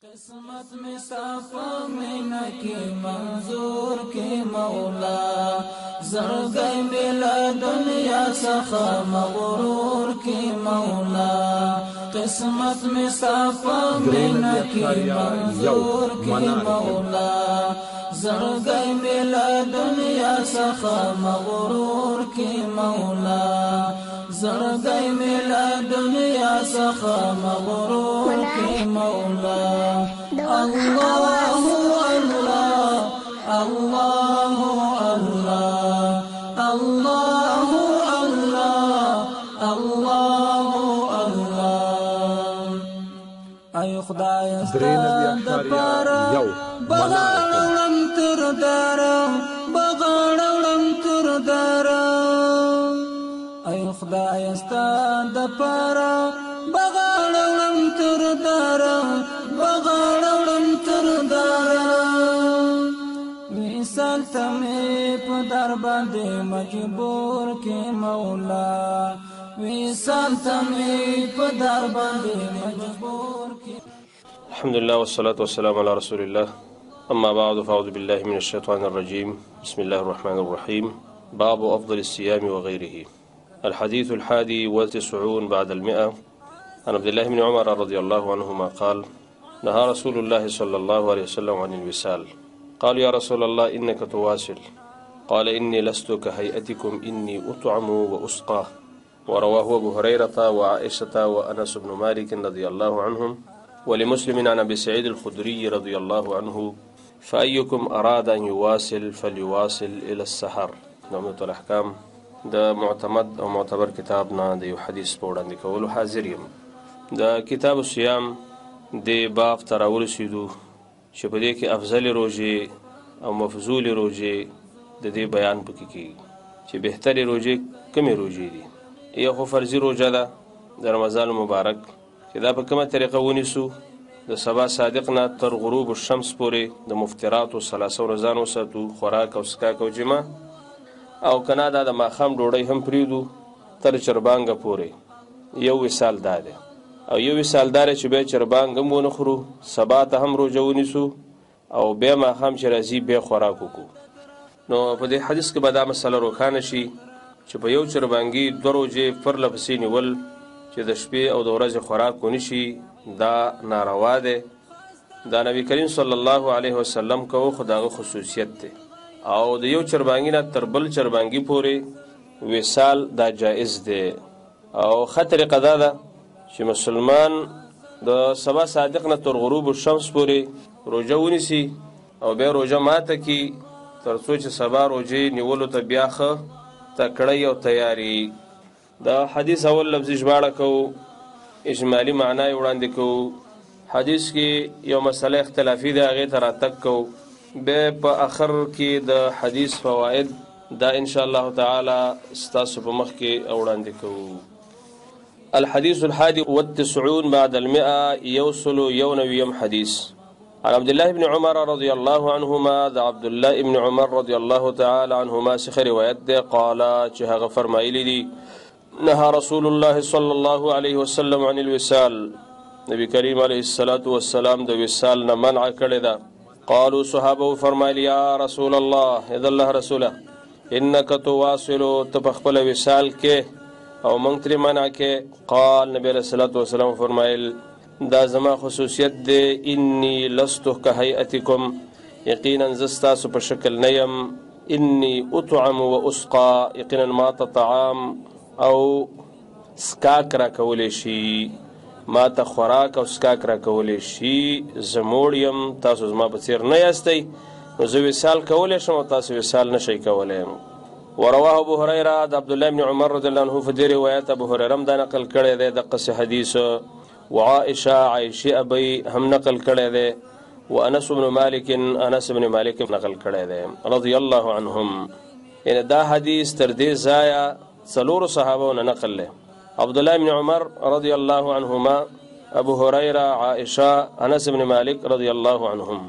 قسمت میں صافا مینا کی منظور کی مولا زرگئی ملا دنیا سخا مغرور کی مولا قسمت میں صافا مینا کی منظور کی مولا زرگئی ملا دنیا سخا مغرور کی مولا زرگئی ملا دنیا سخا مغرور کی مولا اللہ اللہ اللہ اللہ اللہ اللہ اللہ اللہ ای خدای ستا دپارا بغاڑم تر دارا بغاڑم تر دارا ای خدای ستا دپارا بغاڑم تر دارا بغاڑم تر دارا وصال تمی پدر باندې مجبور کی مولا وصال تمی پدر باندې مجبور کی. الحمد لله والصلاة والسلام على رسول الله أما بعد فأعوذ بالله من الشيطان الرجيم بسم الله الرحمن الرحيم. باب أفضل الصيام وغيره. الحديث 91 بعد 100 عن عبد الله بن عمر رضي الله عنهما قال نهى رسول الله صلى الله عليه وسلم عن الوصال. قالوا يا رسول الله إنك تواصل قال إني لست كهيئتكم إني أطعم وأسقى. ورواه أبو هريرة وعائشة وأنس بن مالك رضي الله عنهم ولمسلم عن أبي سعيد الخدري رضي الله عنه فأيكم أراد أن يواصل فليواصل إلى السحر. نعمة الأحكام دا معتمد او معتبر کتاب نه د یو حدیث په وړاندې کولو حاضر یم. د کتاب الصيام د باب ته راورسېدو چې په دې کې افضل روژې او مفضول روژې د دې بیان پکې کېږي چې بهترې روژې کومې روژې دي. یو خو فرضي روژه ده د رمضان مبارک چې دا په کومه طریقه ونیسو د سبا صادق نه تر غروب الشمس پورې د مفطراتو 30 ورځې وساتو خوراک او څښاک او جما او کنا دا د ماښام ډوډۍ هم پریږدو تر چربانګه پورې. یو وصال دا دی او یو وصال دا چې بیا چربانګ هم ونه خورو سبا ته هم روژه ونیسو او بیا ماښام چې راځي بیا خوراک وکړو. نو په دې حدیث کې به دا مسله روښانه شي چې په یو چربانګي 2 روژې پرله پسې نیول چې د شپې او د ورځې خوراک ونه شي دا ناروا دی. دا نبی کریم صلی الله علیه وسلم کوو خو دغه خصوصیت دی او د یو چربانګي نه تر بل چربانګي پورې وصال دا جائز دی. او ښه طریقه دا ده چې مسلمان د سبا صادق نه تر غروب الشمس پورې روژه ونیسي او بیا روژه ماته کي تر څو چې سبا روژې نیولو ته بیا ښه تکړی او تیاری. دا حدیث اول لفظي ژباړه کوو اجمالي معنا یې وړاندې کوو. حدیث کې یو مسله اختلافي ده هغې ته راتګ کوو بیا په اخر کې د حدیث فواید دا ان شاء الله تعالی ستاسو په مخ کې وړاندې کوو. الحديث 91 بعد 100 يوصل يونويم حديث عن عبد الله بن عمر رضي الله عنهما ذا عبد الله بن عمر رضي الله تعالى عنهما سخ روایت ده قال چې هغه فرمایلی دي نهى رسول الله صلى الله عليه وسلم عن الوصال. نبی کریم علیه الصلاة والسلام د وصال نه منع کړی ده. قالوا صحابه فرمایلی یا رسول الله اذا الله رسوله انك تواصل تبخل وصال کې او منگ تری منع کې. قال نبی علیہ الصلوۃ والسلام فرمایل دا زما خصوصیت دی انی لست کهیئتکم یقینا زستاسو په شکل نیم انی اطعم و اسقا یقینا ما طعام او سکاک را کولی شي ما ته خوراک او سکاک را کولی شي زموړ یم تاسو زما په څیر نه یاستئ نو زه وصال کولی شم او تاسو وصال نشئ کولی. ورواه ابو هريره عبد الله بن عمر رضي الله عنه في روايات ابو هريره دا نقل کړی دی د قصه حدیث وعائشه عائشه ابي هم نقل کړی دی وانس بن مالك انس بن مالك نقل کړی دی رضي الله عنهم. یعنی دا حدیث تر دې ځایه څلورو صحابو نه نقل له عبد الله بن عمر رضي الله عنهما ابو هريره عائشه انس بن مالك رضي الله عنهم.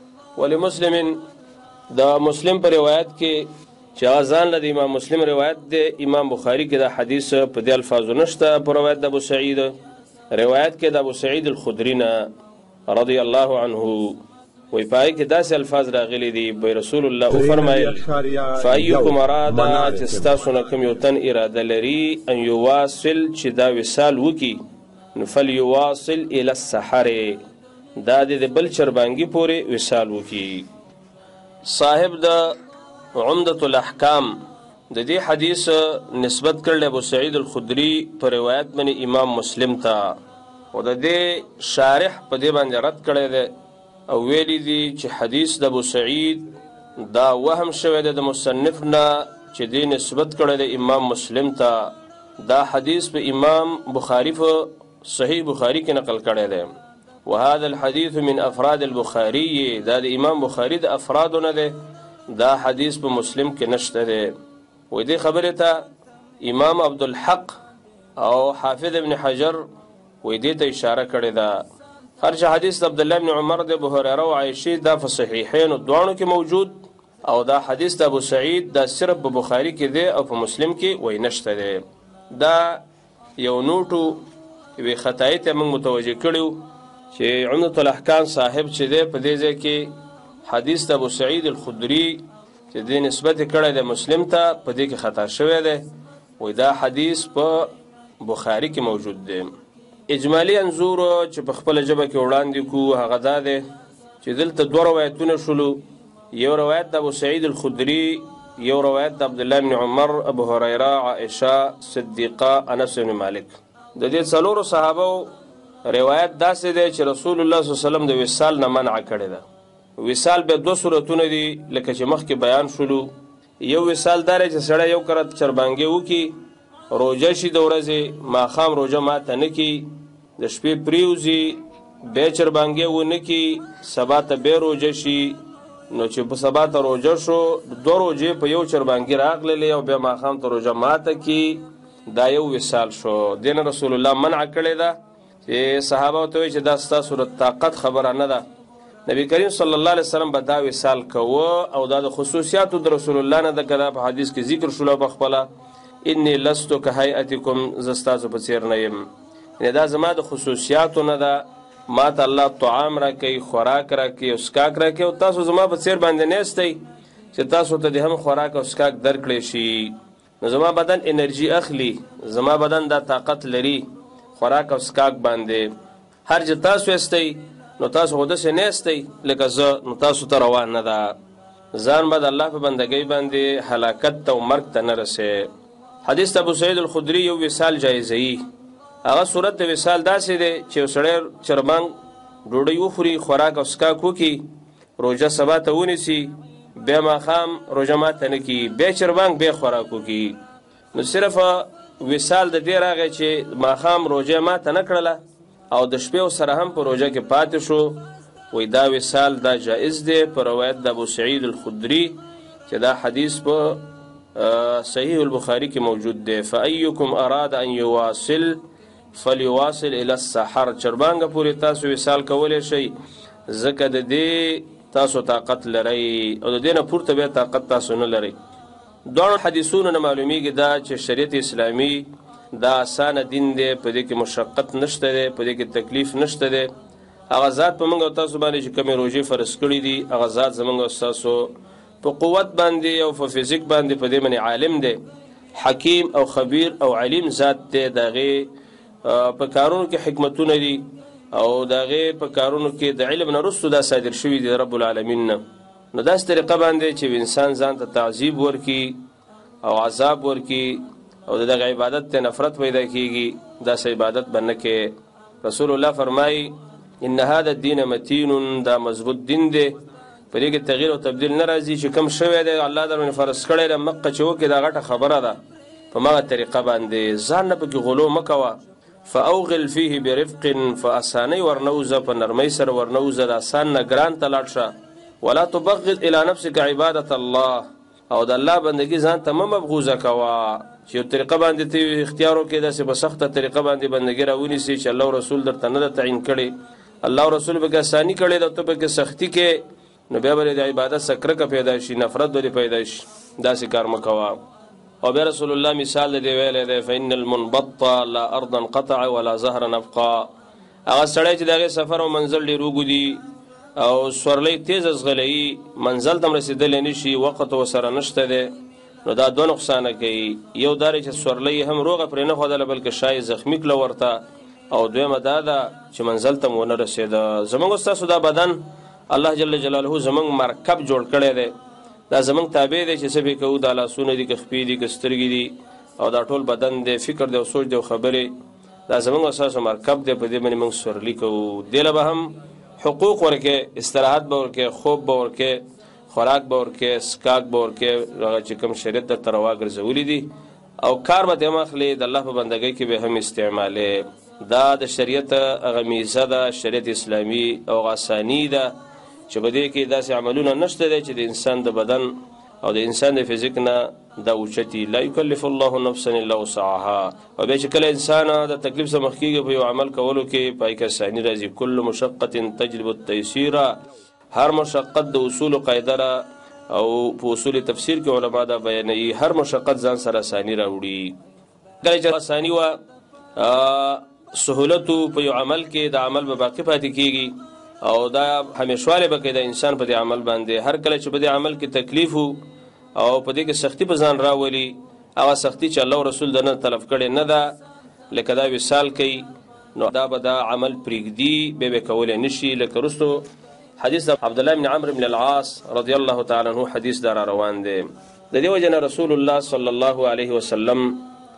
ولمسلم دا مسلم پر روایت کې چې ځان له امام مسلم روایت دی امام بخاری کې دا حدیث په دې الفاظو نشته په روایت د ابو سعید روایت کې د ابو سعید الخدری نه رضی الله عنه وی پای کې داسې الفاظ راغلي دي به رسول الله وفرمایل فایکم اراده چې ستاسو نه کوم یو تن اراده لري ان یواصل چې دا وصال وکي نو فلیواصل الی السحر دا د بل چربانګي پورې وصال وکي. صاحب د عمدة الاحکام د دې حدیث نسبت کړل ابو سعید الخدری پر روایت باندې امام مسلم ته او د دې شارح په دې باندې رد کړی دی او ویلی دی چې حدیث د ابو سعید دا وهم شوی دی د مصنف نه چې دې نسبت کړی دی امام مسلم ته. دا حدیث په امام بخاری په صحیح بخاری کې نقل کړی دی وهذا الحديث من افراد البخاري دا د امام بخاری د افرادونه دی دا حدیث په مسلم کې نشته دی. و دې خبره ته امام عبدالحق او حافظ ابن حجر و دې ته اشاره کړې ده. هر چې حدیث عبد الله بن عمر د ابو هريره او عائشه دا په صحیحین او دوانو کې موجود او دا حدیث د ابو سعید دا صرف په بخاری کې دی او په مسلم کې وای نشته دی. دا یو نوټو وی خطای ته موږ متوجه کړو چې عمدة الاحکام صاحب چې دی په دې ځای کې حدیث د ابو سعید الخدری چې دې نسبت کړی د مسلم ته په دې کې خطا شوی دی وای دا حدیث په بخاری کې موجود دی. اجمالی انظور چې په خپل ژبه کې وړاندې کو هغه دا دی چې دلته دوه روایتونه شولو یو روایت د ابو سعید الخدری یو روایت د عبد الله بن عمر ابو هريره عائشه صدیقه انس بن مالک. د دې څلورو صحابه روایت داسې دی چې رسول الله صلی الله علیه وسلم د وصال نه منع کړی ده. وصال به دوه صورتونه دي لکه چې مخکې بیان شولو. یو وصال دا دی چې سړی یو کرت چربانګې وکي روژه شي د ورځې ماښام روژه ماته نه کي د شپې پریوځي بیا چربانګې ونه کي سبا ته بیا روژه شي نو چې په سبا ته روژه شو دوه روژې په یو چربانګي راغللې او بیا ماښام ته روژه ماته کي دا یو وصال شو. دین رسول الله منع کړی ده چې صحابه ته وایي چې دا ستاسو د طاقت خبره نه ده. نبی کریم صلی الله علیه وسلم به دا وصال کوه او دا د خصوصیاتو د رسول الله نه ده که دا په حدیث کې ذکر شوله په خپله انی لستو که هیئتکم زه ستاسو په څیر نه یم یعنې دا زما د خصوصیاتو نه ده ما ته الله طعام راکوي خوراک راکوي او څښاک راکوي او تاسو زما په څیر باندې نه یستئ چې تاسو ته د هم خوراک او څښاک درکړی شي نو زما بدن انرژي اخلي زما بدن دا طاقت لري خوراک او څښاک باندې هر چې تاسو یستئ نو تاسو خو داسې نه یستئ لکه زه نو تاسو ته روان نه ده ځان به د الله په بندګۍ باندې هلاکت ته او مرګ ته نه رسې. حدیث ابو سعید الخدری یو وصال جایزه‌ای هغه صورت د وصال داسې دی چې یو سړی چربانګ ډوډۍ وخوري خوراک او څښاک وکړي روژه سبا ته ونیسي بیا ماښام روژه ماته نه کي بیا چربانګ بیا خوراک وکړي نو صرف وصال د دې راغی چې ماښام روژه ماته نه کړله او د شپې سره هم په روژه کې پاتې شو وی دا وصال دا جائز دی په روایت د ابو سعید الخدری چې دا حدیث په صحیح البخاری کې موجود دی. فایکم اراد ان یواصل فلیواصل الی السحر چربانګه پورې تاسو وصال کولی شئ ځکه د دې تاسو طاقت لرئ او د دې نه پورته بیا طاقت تاسو نه لرئ. دواړو حدیثونو نه معلومیږي دا چې شریعت اسلامي دا آسانه دین دی په دې کې مشقت نشته دی په دې کې تکلیف نشته دی. هغه ذات په موږ او تاسو باندې چې کومې روژې فرض کړي دي هغه ذات زموږ او تاسو په قوت باندې او په فزیک باندې په دې باندې عالم دی حکیم او خبیر او علیم ذات دی. د هغې په کارونو کې حکمتونه دي او د هغې په کارونو کې د علم نه وروسته دا صادر شوي دي رب العالمین نه. نو داسې طریقه باندې چې انسان ځان ته تعذیب ورکړي او عذاب ورکړي او دغه عبادت ته نفرت پیدا کیږي داسې عبادت به نه کوي. رسول الله فرمایي ان هذا الدین متین دا مضبوط دین دی په دې کې تغییر او تبدیل نه راځي چې کم شوی دی الله در باندې فرض کړی دی مقه چې وکړي دا غټه خبره ده په مغه طریقه باندې ځان نه پکې غلو مه کوه. فاوغل فيه برفق فاساني ورنوزه په نرمۍ سره ورنوزه د آسان نه ګران ته لاړ شه. ولا تبغض الى نفسك عبادة الله او د الله بندگی ځان ته مه مبغوزه کوه چې یو طریقه باندې ته اختیار وکړې داسې په سخته طریقه باندې بندګي راونیسي چې الله رسول درته نه ده تعین کړی الله رسول به آساني کړی ده ته پکې سختی کې نو بیا به د عبادت څخه کرکه پیدا شي نفرت به پیدا شي داسې کار مه کوه. او بیا رسول الله مثال دې ویلی دی فإن المنبط لا أرضا قطع ولا زهرا أبقى هغه سړی چې د هغې سفر او منزل ډېر اوږد او سورلی تیز ازغلوي منزل ته هم رسېدلی نه شي وقت ورسره نشته دی نو دا دوه نقصانه کوي یو دا دی چې سورلی هم روغه پرې نه ښودله بلکې شای زخمي کړله ورته او دویمه دا ده چې منزل ته مو ونه رسېده زموږ ستاسو دا بدن الله جل جلاله زموږ مرکب جوړ کړی دی دا زموږ تابع دی چې څه پرې کوو دا لاسونه دي که خپې دي که سترګې دي او دا ټول بدن دی فکر دی او سوچ دی او خبرې دا زموږ ستاسو مرکب دی په دې باندې موږ سورلي کوو دې له به هم حقوق ورکې استراحت به ورکې خوب به ورکې خوراک به ورکې سکاک به ورکې هغه چې کوم شریعت درته روا ګرځولي دي او کار به ترې هم اخلي د الله په بندګۍ کې به هم استعمالې دا د شریعت هغه میزه ده شریعت اسلامي او هغه اساني ده چې په دې کې داسې عملونه نشته دی چې د انسان د بدن او د انسان د فزیک نه دا اوچتي لا یکلف الله نفسا الا وسعها او بیا چې کله انسان د تکلیف څخه مخ کېږي په یو عمل کولو کې پای کې اساني راځي کل مشقة تجلب التيسير هر مشقت د اصول قاعده را او په اصول تفسیر کې علما دا بیانوي هر مشقت ځان سره اساني راوړي کله چې اساني و سهولت په یو عمل کې د عمل به باقی پاتې کېږي او دا همیشواله به کې د انسان په دې عمل باندې هر کله چې په دې عمل کې تکلیف او په دې کې سختی په ځان راولي هغه سختی چې الله رسول دنه طلب کړي نه ده لکه دا وصال کوي نو دا به دا عمل پرېږدي به کولی نشي لکه وروستو حدیث د عبدالله بن عمرو بن العاص رضی الله تعالی عنه حدیث دا روان دی د دې وجه نه رسول الله صلی الله علیه وسلم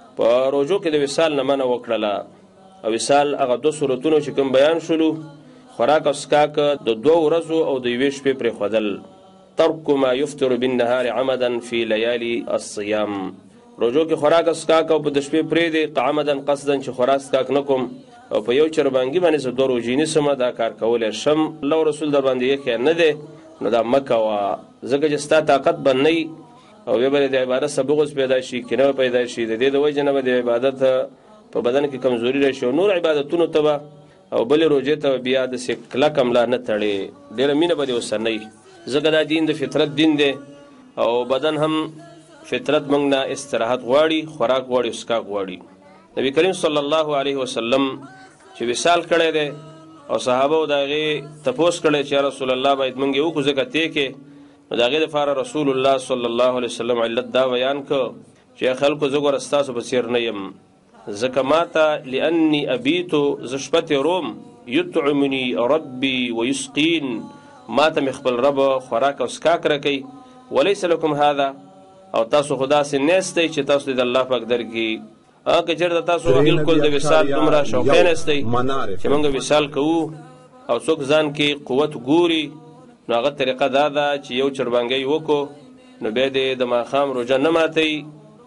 په روژو کې د وصال نه منع وکړله او وصال هغه دو صورتونو چې کوم بیان شولو خوراک او څښاک د 2 ورځو او د 1 شپې پرېښودل ترک ما یفطر بالنهار عمدا فی لیالی الصیام روژو کې خوراک او څښاک او په د شپې پرېږدي عمدا قصدا چې خوراک څښاک نه کوم او په یو چربانګي باندې زه 2 روژې نیسم دا کار کولی شم الله رسول در باندې یې نه دی نو دا مه کوه ځکه چې ستا طاقت به نه او بیا به د عبادت څخه بغض پیدا شي کینه پیدا شي د دې د وجې نه به د عبادت په بدن کې کمزوري راشي او نور عبادتونو ته به او بلې روژې ته بیا داسې کلک ملا نه تړې ډېره مینه به دې ورسره نه وي ځکه دا دین د فطرت دین دی او بدن هم فطرت موږ نه استراحت غواړي خوراک غواړي اسکاک غواړي نبی کریم صلی الله علیه وسلم چې وصال کړی دی او صحابه د هغې تپوس کړی چې یا رسول الله باید موږ یې وکړو ځکه تی کې نو د هغې دپاره رسول الله صلی الله علیه وسلم علت دا بیان کړ چې خلکو زه ګوره ستاسو په څېر نه یم ځکه ماته لأني ابیتو زه شپه تېروم یطعمني ربي ویسقین ماته مې خپل رب خوراک او څښاک راکوي ولیس لکم هذا او تاسو خو داسې نیستی چې تاسو د الله پاک درکړي که چېرته تاسو بالکل د وصال دومره شوقین یاستئ چې موږ وصال کوو او څوک ځان کې قوت ګوري نو هغه طریقه دا ده چې یو چربانګی وکړو نو بیا دې د ماښام روژه نه ماتوي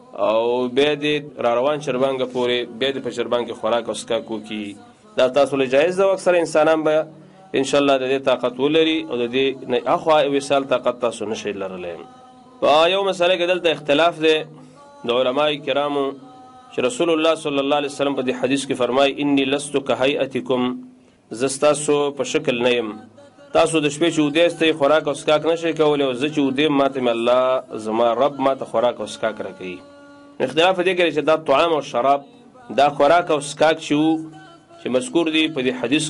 او بیا دې را روان چربانګه پورې بیا دې په چربان کې خوراک او څښاک وکړي دا تاسو له جایز ده او اکثره انسانان به انشاءالله د دې طاقت ولري او د دې نه اخوا وصال طاقت تاسو نشئ لرلی په یو مسله کې دلته اختلاف دی د علمای کرامو چې رسول الله صلی الله علیه وسلم په دې حدیث کې فرمایي انی لست کهیئتکم زه ستاسو په شکل نه یم تاسو د شپې چې اوده یاستئ خوراک او څښاک نشئ کولی او زه چې اوده یم ماته مې الله زما رب ماته خوراک او څښاک راکوي اختلاف په دې کې چې دا طعام او شراب دا خوراک او څښاک چې وو چې مذکور دي په دې حدیث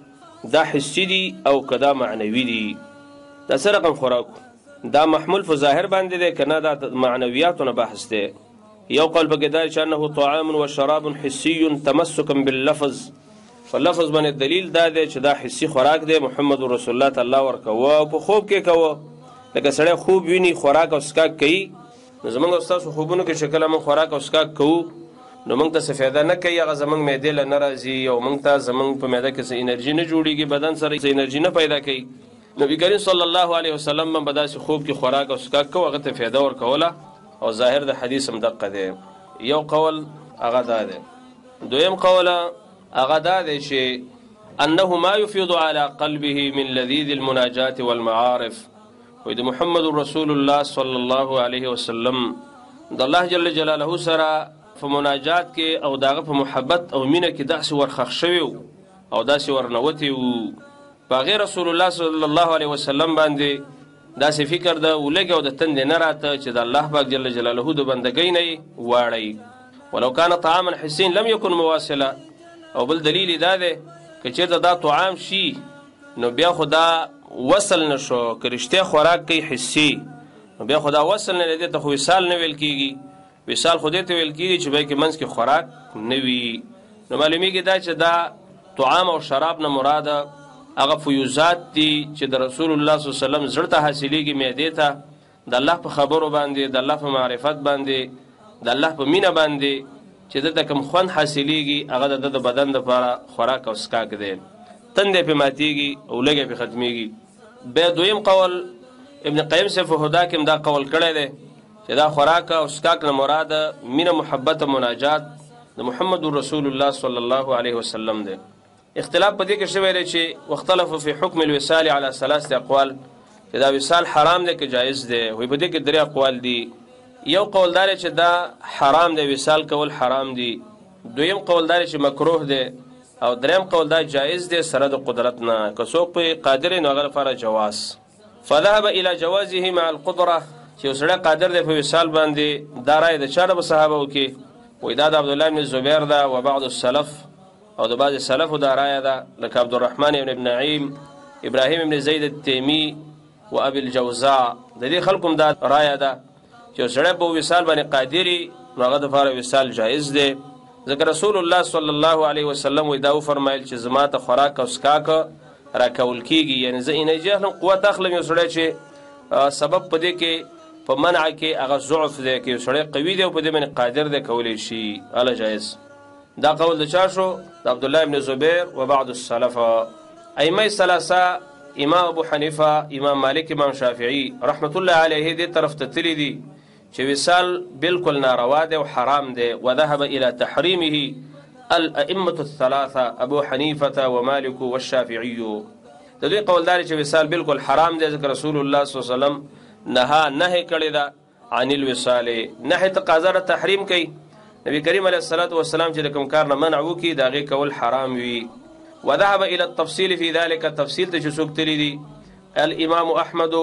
کې دا حسي دي او که دا معنوي دي دا څه رقم خوراک دا محمول په ظاهر باندې دی که نه دا معنویاتو نه بحث دی یو قول پکې دا چې انه طعام و شراب حسي تمسکا باللفظ فلفظ باندې دلیل دا دی چې دا حسي خوراک دی محمد رسول الله تعالی ورکوه او په خوب کې کوه لکه سړی خوب ویني خوراک او څښاک کوي نو زمونږ او ستاسو خوبونو کې چې کله موږ خوراک او څښاک کوو نو موږ ته څه فایده نه کوي هغه زموږ معدې له نه راځي او موږ ته زموږ په معده کې څه انرژي نه جوړېږي بدن سره څه انرژي نه پیدا کوي نبي کریم صلی الله علیه وسلم به داسې خوب کې خوراک او څښاک کوو هغه ته فایده ورکوله او ظاهر د حدیث هم دقه دی یو قول هغه دا دی دویم قول هغه دا دی چې انه ما يفيض على قلبه من لذيذ المناجات والمعارف وې د محمد رسول الله صلی الله علیه وسلم د الله جل جلاله سره په مناجات کې او داغه په محبت او مینه کې داسې ورخښ شوی او داسې ورنوتی وو په هغې رسول الله صلی الله علیه وسلم باندې داسې فکر ده ولږې او د تندې نه راته چې د الله پاک جل جلاله د بندګۍ نه یې واړئ ولو کان طعاما حسین لم یکن مواصلا او بل دلیل دا دی که چېرته دا طعام شي نو بیا خو دا وصل نه شو، که رښتیا خوراک کوي حسي نو بیا خو دا وصل نه دی، ته خو وصال نه ویل کېږي. وصال خو دې ته ویل کېږي چې بیا کې منځ کې خوراک نه وي. نو معلومیږي دا چې دا طعام او شراب نه مراده هغه فیوزات دي چې د رسول الله صلی الله علیه وسلم زړه ته حاصلېږي، معدې ته، د الله په خبرو باندې، د الله په معرفت باندې، د الله په مینه باندې چې دته کوم خوند حاصلېږي هغه د بدن دپاره خوراک او څښاک دی. تندې پې ماتېږي او لږې پې ختمېږي. بیا دویم قول ابن قیم صاحب په هدا کې هم دا قول کړی دی چې دا خوراک او څښاک نه مراده مینه، محبت او مناجات د محمد رسول الله صلی الله علیه وسلم دی. اختلاف په دې کې شوی دی چې واختلفوا فی حکم الوصال علی 3 اقوال، چې دا وصال حرام دی که جایز دی. وایي په دې کې 3 اقوال دي. یو قول دار چې دا حرام دی، وصال کول حرام دی. دویم قول دار چې مکروه دی، او دریم قول دا جایز دی سره د قدرت نه، که څوک په قادر نو هغه لپاره جواز. فذهب الى جوازه مع القدره، چې یو سړی قادر دی په وصال باندې. دا رایه د چا د صحابو کې؟ وایي دا د عبدالله بن زبیر ده و بعض السلف، او د بعض سلفو دا رایه ده لکه عبدالرحمن بن نعیم، ابراهیم بن زید التیمی و ابي الجوزاء. د دې خلکو دا رایه ده چې یو سړی په وصال باندې قادري نو هغه دپاره وصال جایز دی. ځکه رسول الله صلی الله علیه وسلم وایي دا وفرمایل چې زما ته خوراک او څښاک راکول کېږي، یعنې زه انرژي اخلم، قوت اخلم. یو سړی چې سبب په دې کې په منع کې هغه ضعف دی، که یو سړی قوي دی او په دې باندې قادر دی کولی شي، هله جایز. دا قول د چا شو؟ د عبدالله بن زبیر و بعض السلف. ائمه ثلاثه، امام ابو حنیفه، امام مالک، امام شافعي رحمت الله علیه دې طرف ته تللی دي چې وصال بالکل ناروا دی او حرام دی. وذهب الى تحریمه الائمه الثلاثه ابو حنیفه ومالک والشافعي. د دوی قول دار چې وصال بالکل حرام دی، ځکه رسول الله صلی الله علیه وسلم نهی کړی ده عن الوصال، نهی تقاضا تحریم کوي. نبی کریم علیه الصلاة والسلام چې د کوم کار نه منع وکړي د هغې کول حرام وي. وذهب الى التفصيل في ذلك، تفصيل ته چې څوک تللی دي الامام احمد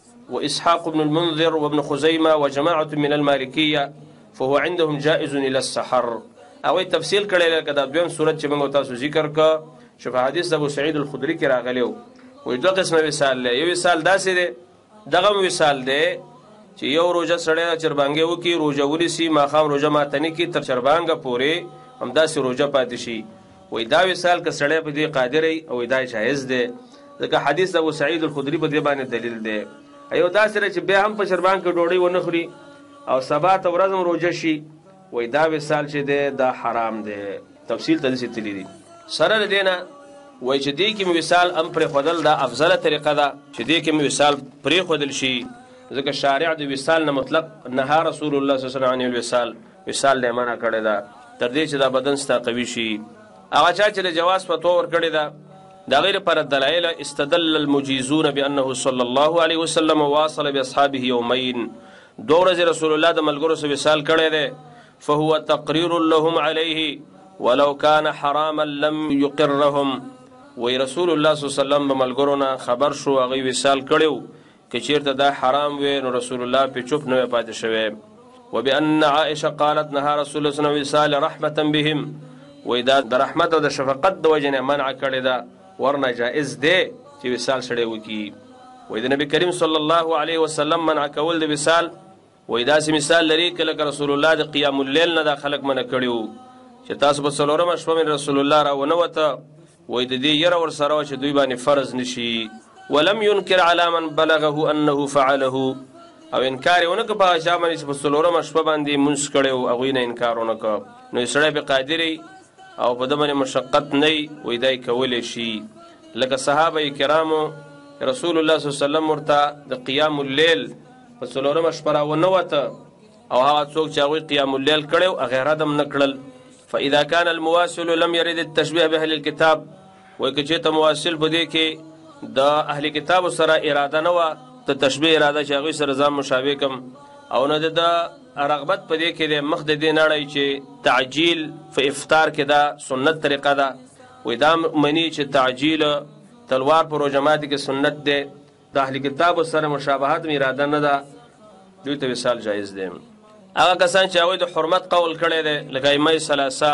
واسحاق بن المنذر وابن خزيمه وجماعه من المالكيه فهو عندهم جائز الى السحر. او تفصیل کړی لکه دا دویم صورت چې موږ تاسو ذکر کا شو په حدیث ابو سعید الخدری کې راغلی و. وایي دوه قسمه وصال دی. یو وصال داسې دی، دغه وصال دی چې یو روژه سړی چربانګې وکړي، روژه ونیسي، ماښام روژه ماته نه کړي، تر چربانګه پورې همداسې روژه پاتې شي. وایي دا وصال که سړی په دې قادر وي او دا جایز دی، ځکه حدیث ابو سعید الخدری په دې باندې دلیل دی. یو داسې دی چې بیا هم په چربان کې ډوډۍ ونه خوري او سبا ته ورځ هم روژه شي، وایي دا وصال چې دی دا حرام دی. تفصیل ته داسې تللی دي. سره له دې نه وایي چې دې کې مې وصال هم پرېښودل دا افضله طریقه ده چې دې کې مې وصال پرېښودل شي، ځکه شارع د وصال نه مطلق نهى رسول الله صلی الله علیه وسلم عن الوصال، وصال نه منع کړی ده تر دې چې دا بدن ستا قوي شي. هغه چا چې د جواز فتوا ورکړې ده د هغې لپاره دلایل استدل المجیزون بانه صلی الله علیه وسلم واصل باصحابه یومین. 2 ورځې رسول الله د ملګرو سره وصال کړی دی، فهو تقریر لهم علیه ولو کان حراما لم یقرهم. وی رسول الله صلی الله علیه وسلم به ملګرو نه خبر شو هغوی وصال کړی که چیرته دا حرام وي نو رسول الله پې چوپ نه وی پاتې شوی. وبأن عائشه قالت نهى رسول الله صلی الله علیه وسلم وصال رحمة بهم. وی دا د رحمت او د شفقت د وجې نه منع کړې ده، ورنه جائز دی چې وصال سړی وکړي. وی د نبی کریم صلی الله علیه وسلم منع کول د وصال وی داسې مثال لري که لکه رسول الله د قیام اللیل نه دا خلک منع کړي وو چې تاسو په 4مه شپه من رسول الله را ونه وته، وی د دې یره ورسره وه چې دوی باندې فرض نشي. ولم ينكر على من بلغه انه فعله، او انکار یې ونه کړه په هغه چا باندې چې په 4مه شپه باندې مونځ کړی و هغوی نه انکار ونه کړه. نو سړی پې قادر او په ده باندې مشقت نه وي، وایي دا یې کولی شي. لکه صحابه کرامو رسول الله صلی الله علیه وسلم ورته د قیام اللیل په 4مه شپه را ونه وته، او هغه څوک چې هغوی قیام اللیل کړی و هغې رد هم نه کړل. فاذا كان المواصل لم يرد التشبيه باهل الكتاب، وایي که چېرته مواصل په دې کې د اهل کتابو سره اراده نه وه، ته تشبیه اراده چې هغوی سره ځان مشابه کم، او نه د رغبت په دې کې دی مخ د دې نړی چې تعجیل په افطار کې دا سنت طریقه ده، وایي دا مني چې تعجیل تلوار په روژه ماتي کې سنت دی، د اهل کتابو سره مشابهت م اراده نه ده، دوی ته وصال جایز دی. هغه کسان چې هغوی د حرمت قول کړی دی لکه ائمه ثلاثه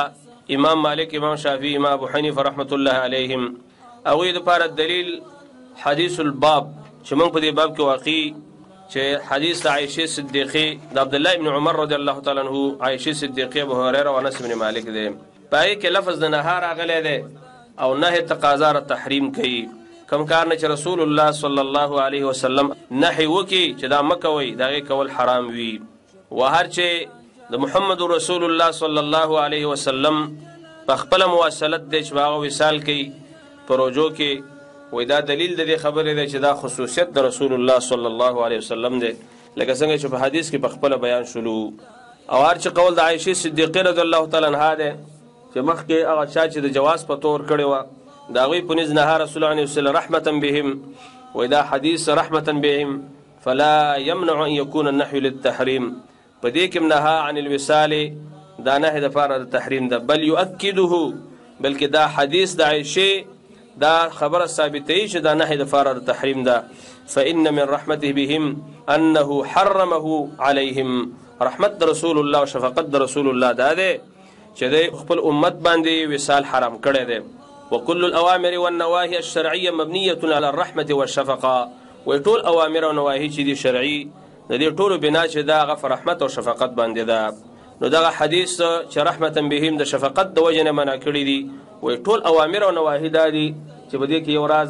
امام مالک، امام شافعی، امام ابو حنیفه رحمت الله علیهم. هغوی دپاره دلیل حدیث الباب چې موږ په دې باب کې واقع چې حدیث د عایشې صدیقې د عبدالله ابن عمر رضی الله تعالی عنه، عایشې صدیقې، ابو هریره او انس بن مالک دی. په هغې کې لفظ د نهار راغلی دی او نهي تقاضا را تحریم کوي. کم کار نه چې رسول الله صلی الله علیه وسلم نهي وکړي چې دا مه کوئ، د هغې کول حرام وي. و هر چې د محمد رسول الله صلی الله علیه وسلم په خپله مواصلت دی چې هغه وصال کوي په روجو کې، وای دا دلیل د دې خبرې دی چې دا خصوصیت د رسول الله صلی الله علیه وسلم دی، لکه څنګه چې په حدیث کې په خپله بیان شلو. او هر چې قول د عایشې صدیقې رضی الله تعالی عنها دی چې مخکې هغه چا چې د جواز په طور کړې وه د هغوی په نزد نهار رسول الله علیه وسلم رحمة بهم، وای دا حدیث رحمة بهم فلا يمنع ان يكون النحو للتحریم. په دې کې نهى عن الوصال دا نهي دپاره د تحریم ده، بل یؤکده، بلکې دا حدیث د عایشې دا خبره ثابتوي چې دا نهي دپاره د تحریم ده. فإن من رحمته بهم انه حرمه عليهم. رحمت د رسول الله او شفقت د رسول الله دا دی چې د خپل امت باندې وصال حرام کړی دی. وكل الأوامر والنواهي الشرعية مبنية على الرحمة والشفقة. وټول اوامر او نواهي چې دي شرعي د دې ټولو بنا چې دا هغه په رحمت او شفقت باندې ده. نو دغه حدیث چې رحمة بهم د شفقت د وجې نه منع کړي دي، وایي ټول اوامر او نواهي دا دي چې په دې کې یو راز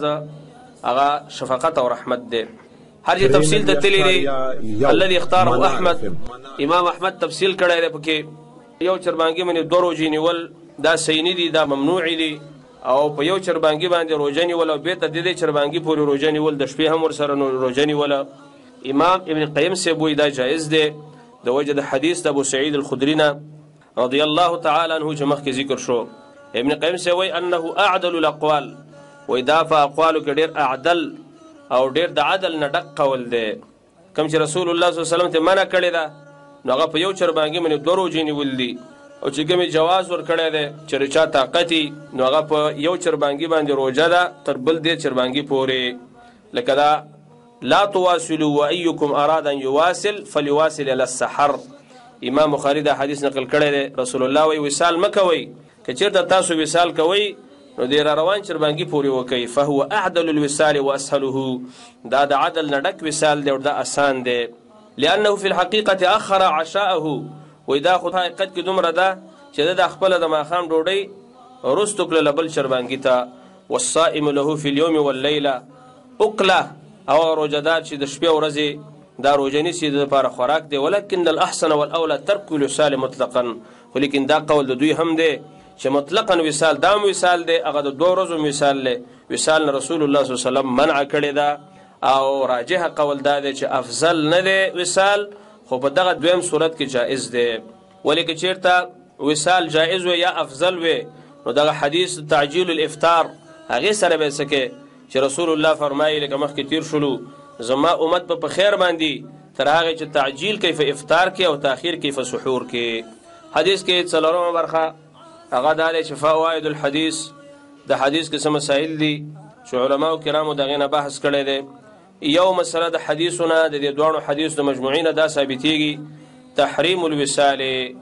هغه شفقت او رحمت دی. هر چې تفصیل ته تللی دی الذي اختاره احمد، امام احمد تفصیل کړی دی پکې. یو چربانګي باندې 2 روژې نیول دا صحیح نه دي، دا ممنوع دي. او په یو چربانګي باندې روژه نیول او بېرته د دې چربانګي پورې روژه نیول، د شپې هم ورسره روژه نیوله، امام ابن قیم صاحب وایي دا جایز دی د وجه د حدیث د ابو سعید الخدري نه رضی الله تعالی عنه چې مخکې ذکر شو. ابن قیم صاحب وایي انه اعدل الاقوال، وایي دا په اقوالو کې ډېر اعدل او ډېر د عدل نه ډک قول دی. کوم چې رسول الله صلی الله علیه وسلم ته منع کړې ده نو هغه په یو چربانګي باندې 2 روژې نیول دي، او چې کومې جواز ورکړی دی چې چا طاقت نو هغه په یو چربانګي باندې روژه ده تر بل دې چربانګي پورې. لکه دا لا تواصلوا وأيكم أراد أن يواصل فليواصل إلى السحر. امام بخاري دا حدیث نقل کړی دی، رسول الله وی وصال مه کوئ، که چېرته تاسو وصال کوئ نو د را روان چربانګي پورې وکئ. فهو اعدل الوصال واسهله، دا د عدل نه ډک وصال دی او دا آسان دی. لأنه في الحقيقة أخر عشاءه، وی دا خو حقیقت کې دومره ده چې د خپله د ماښام ډوډۍ وروستو کړله بل چربانګي ته. والصائم له في اليوم والليلة أکله، او روجهدار چې د شپې او ورځې دا روژه نیسي د لپاره خوراک دی. ولکن الاحسن والاولى ترک الوصال مطلقا، خو لیکن دا قول د دوی هم دی چې مطلقا وصال دا هم وصال دی، هغه د 2 ورځو وصال دی. وصال نه رسول الله صلی الله علیه وسلم منع کړی ده، او راجح قول دا دی چې افضل نه دی وصال، خو په دغه دویم صورت کې جائز دی. ولې که چېرته وصال جائز وي یا افضل وي نو دغه حدیث تعجیل الافطار هغې سره به څه کې چې رسول الله فرمایي لکه مخکې تیر شلو زما امت په خیر باندې تر هغې چې تعجیل کوي په افطار کې او تاخیر کوي په سحور کې. حدیث کې 4مه برخه هغه دا دی چې فوائد الحدیث، د حدیث کې څه مسایل دي چې علماو کرامو د هغې نه بحث کړی دی. یو مسله د حدیثونه د دې دواړو حدیث د مجموعي نه دا ثابتېږي تحریم الوصال،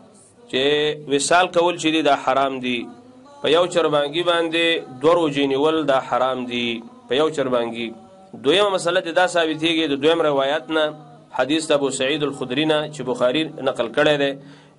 چې وصال کول چې دي دا حرام دي. په یو چربانګي باندې 2 روژې نیول دا حرام دي په یو چربانګي. دویمه مسله دا ثابتېږي د دویم روایت نه حدیث د ابو سعید الخدري نه چې بخاري نقل کړی دی،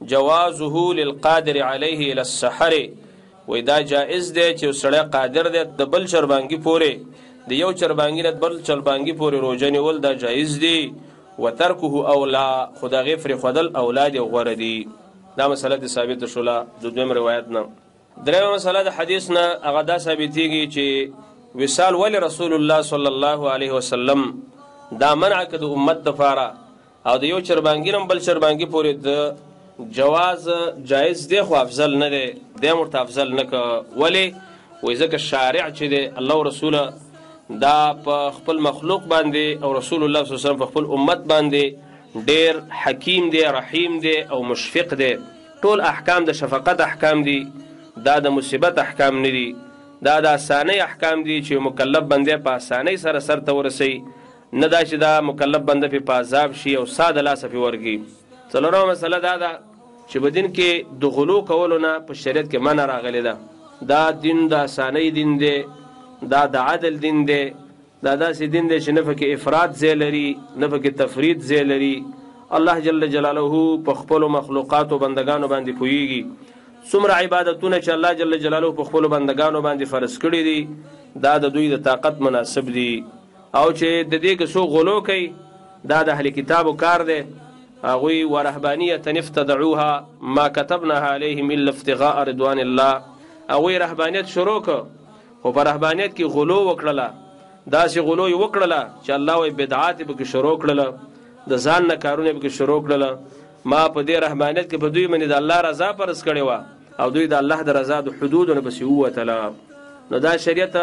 جوازه للقادر علیه الى السحر، وای دا جائز دی چې سړی قادر دی د بل چربانګي پورې د یو چربانګي نه بل چربانګي پورې روژه نیول دا جائز دی. وترکه اولا، خو د هغې پرېښودل اولاد یې غوره دي. دا مسله دې ثابته شوله د دویم روایت نه. درېمه مسله د حدیث نه هغه دا ثابتېږي چې وصال ولې رسول الله صلی الله علیه وسلم دا منع که د امت دپاره او د یو چربانګي نه بل چربانګي پورې د جواز جایز دی خو افضل نه دی، دی هم ورته افضل نه که. ولې؟ وایي ځکه شارع چې دی الله رسوله دا په خپل مخلوق باندې او رسول الله صلی الله علیه وسلم په خپل امت باندې ډېر حکیم دی، رحیم دی او مشفق دی. ټول احکام د شفقت احکام دي، دا د مصیبت احکام نه دي، دا د اسانۍ احکام دي چې مکلف بنده په اسانۍ سره سرته ورسوي، نه دا چې دا مکلف بنده پې په عذاب شي او ساده لاسه پې ورګي. څلورمه مسله دا ده چې په دین کې د غلو کولو نه په شریعت کې منع راغلی ده. دا دین د اسانۍ دین دی، دا د عدل دین دی، دا داسې دین دی چې نه پکې افراط ځای لري نه پکې تفرید ځای لري. الله جل جلاله په خپلو مخلوقاتو بندگانو باندې پوهیږي. څومره عبادتونه چې الله جل جلاله په خپلو بندگانو باندې فرض کړي دي دا د دوی د طاقت مناسب دي. او چې د دې کې څوک غلو کوي دا د اهل کتابو کار دی. هغوی ورهبانیة افتدعوها ما كتبناها عليهم الا ابتغاء رضوان الله. هغوی رهبانیت شروع کړ خو په رهبانیت کې غلو وکړله، داسې غلو یې وکړله چې الله وایي بدعات یې پکې شروع کړله، د ځان نه کارونه یې پکې شروع کړله. ما په دې رهبانیت کې په دوی باندې د الله رضا فرض کړې وه او دوی د الله د رضا د حدودو نه پسې ووتله. نو دا شریعت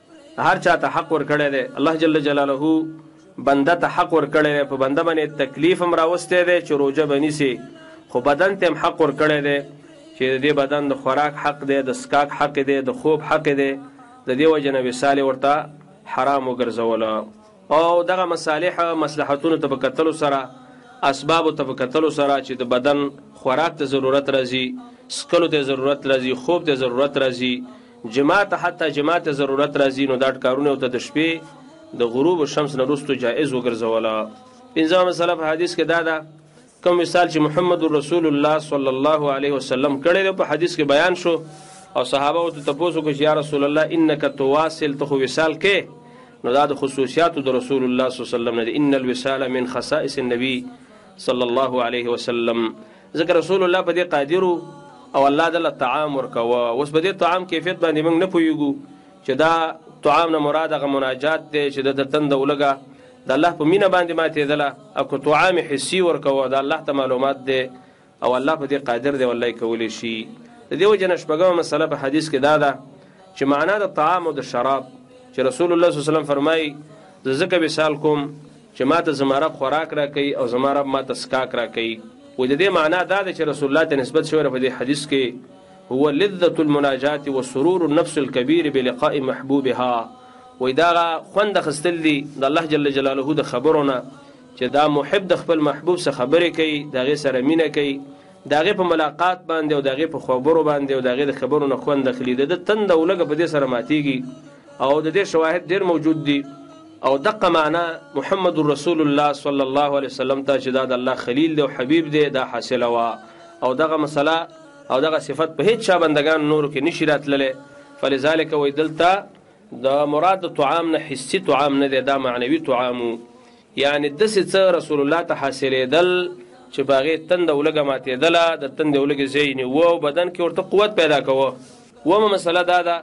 هر چا ته حق ورکړی دی. الله جل جلاله بنده ته حق ورکړی دی، په بنده باندې تکلیف هم راوستی دی چې روژه به نیسي، خو بدن ته هم حق ورکړی دی چې د دې بدن د خوراک حق دی، د څښاک حق دی، د خوب حق دی. د دې وجه نه وصال ورته حرام وګرځوله. او دغه مصالح مصلحتونو ته په کتلو سره، اسبابو ته په کتلو سره چې د بدن خوراک ته ضرورت راځي، څښلو ته ضرورت راځي، خوب ته ضرورت راځي، جماع ته حتی جماع ته ضرورت راځي، نو دا کارونه ورته د شپې د غروب شمس نه وروسته جایز وګرځوله. پنځمه مسله په حدیث کې دا ده، کوم مثال چې محمد رسول الله صلی الله علیه وسلم کړی دی په حدیث کې بیان شو او صحابه ورته تپوس وکړو چې یا رسول الله انک تواصل، ته خو وصال کې. نو دا د خصوصیاتو د رسول الله صلی الله علیه وسلم نه دی. ان الوصال من خصائص النبي صلی الله علیه وسلم. ځکه رسول الله په دې قادر او الله دله طعام ورکوه. اوس په دې طعام کیفیت باندې موږ نه پوهېږو چې دا طعام نه مراد هغه مناجات دی چې د تنده ولګه د الله په مینه باندې ماتېدله، او که طعام حسي ورکوه د الله ته معلومات دی او الله په دې قادر دی والله کولی شي. د دې وجه نه شپږمه مسله په حدیث کې دا ده چې معنا د طعام او د شراب چې رسول الله صلی الله علیه وسلم فرمایي زه ځکه وصال کوم چې ما ته زما رب خوراک راکوي او زما رب ما ته څښاک راکوي. و د دې معنا دا ده چې رسول الله ته نسبت شوی په دې حدیث کې هو لذة المناجات وسرور النفس الكبير بلقاء محبوبها. وای دا خوند اخیستل دي د الله جل جلاله د خبرونه چې دا محب د خپل محبوب سره خبرې کوي، د هغې سره مینه کوي، د هغې په ملاقات باندې او د هغې په خبرو باندې او د هغې د خبرو نه خوند اخلي. د ده تنده او لږه په دې سره ماتېږي او د دې شواهد ډېر موجود دي. او دقه معنا محمد رسول الله صلی الله علیه وسلم ته چې دا د الله خلیل دی او حبیب دی دا حاصله وه. او دغه مسله او دغه صفت په هیڅ چا بندگان نورو کې نشي راتللی. فلذلک وایي دلته د مراد د طعام نه حسي طعام نه دی، دا معنوي طعام. یعنی داسې څه رسول الله ته حاصلېدل چې په هغې تنده ولږه ماتېدله، د تندې ولږې ځای یې نیوه او بدن کې ورته قوت پیدا کوه. اومه مسله دا ده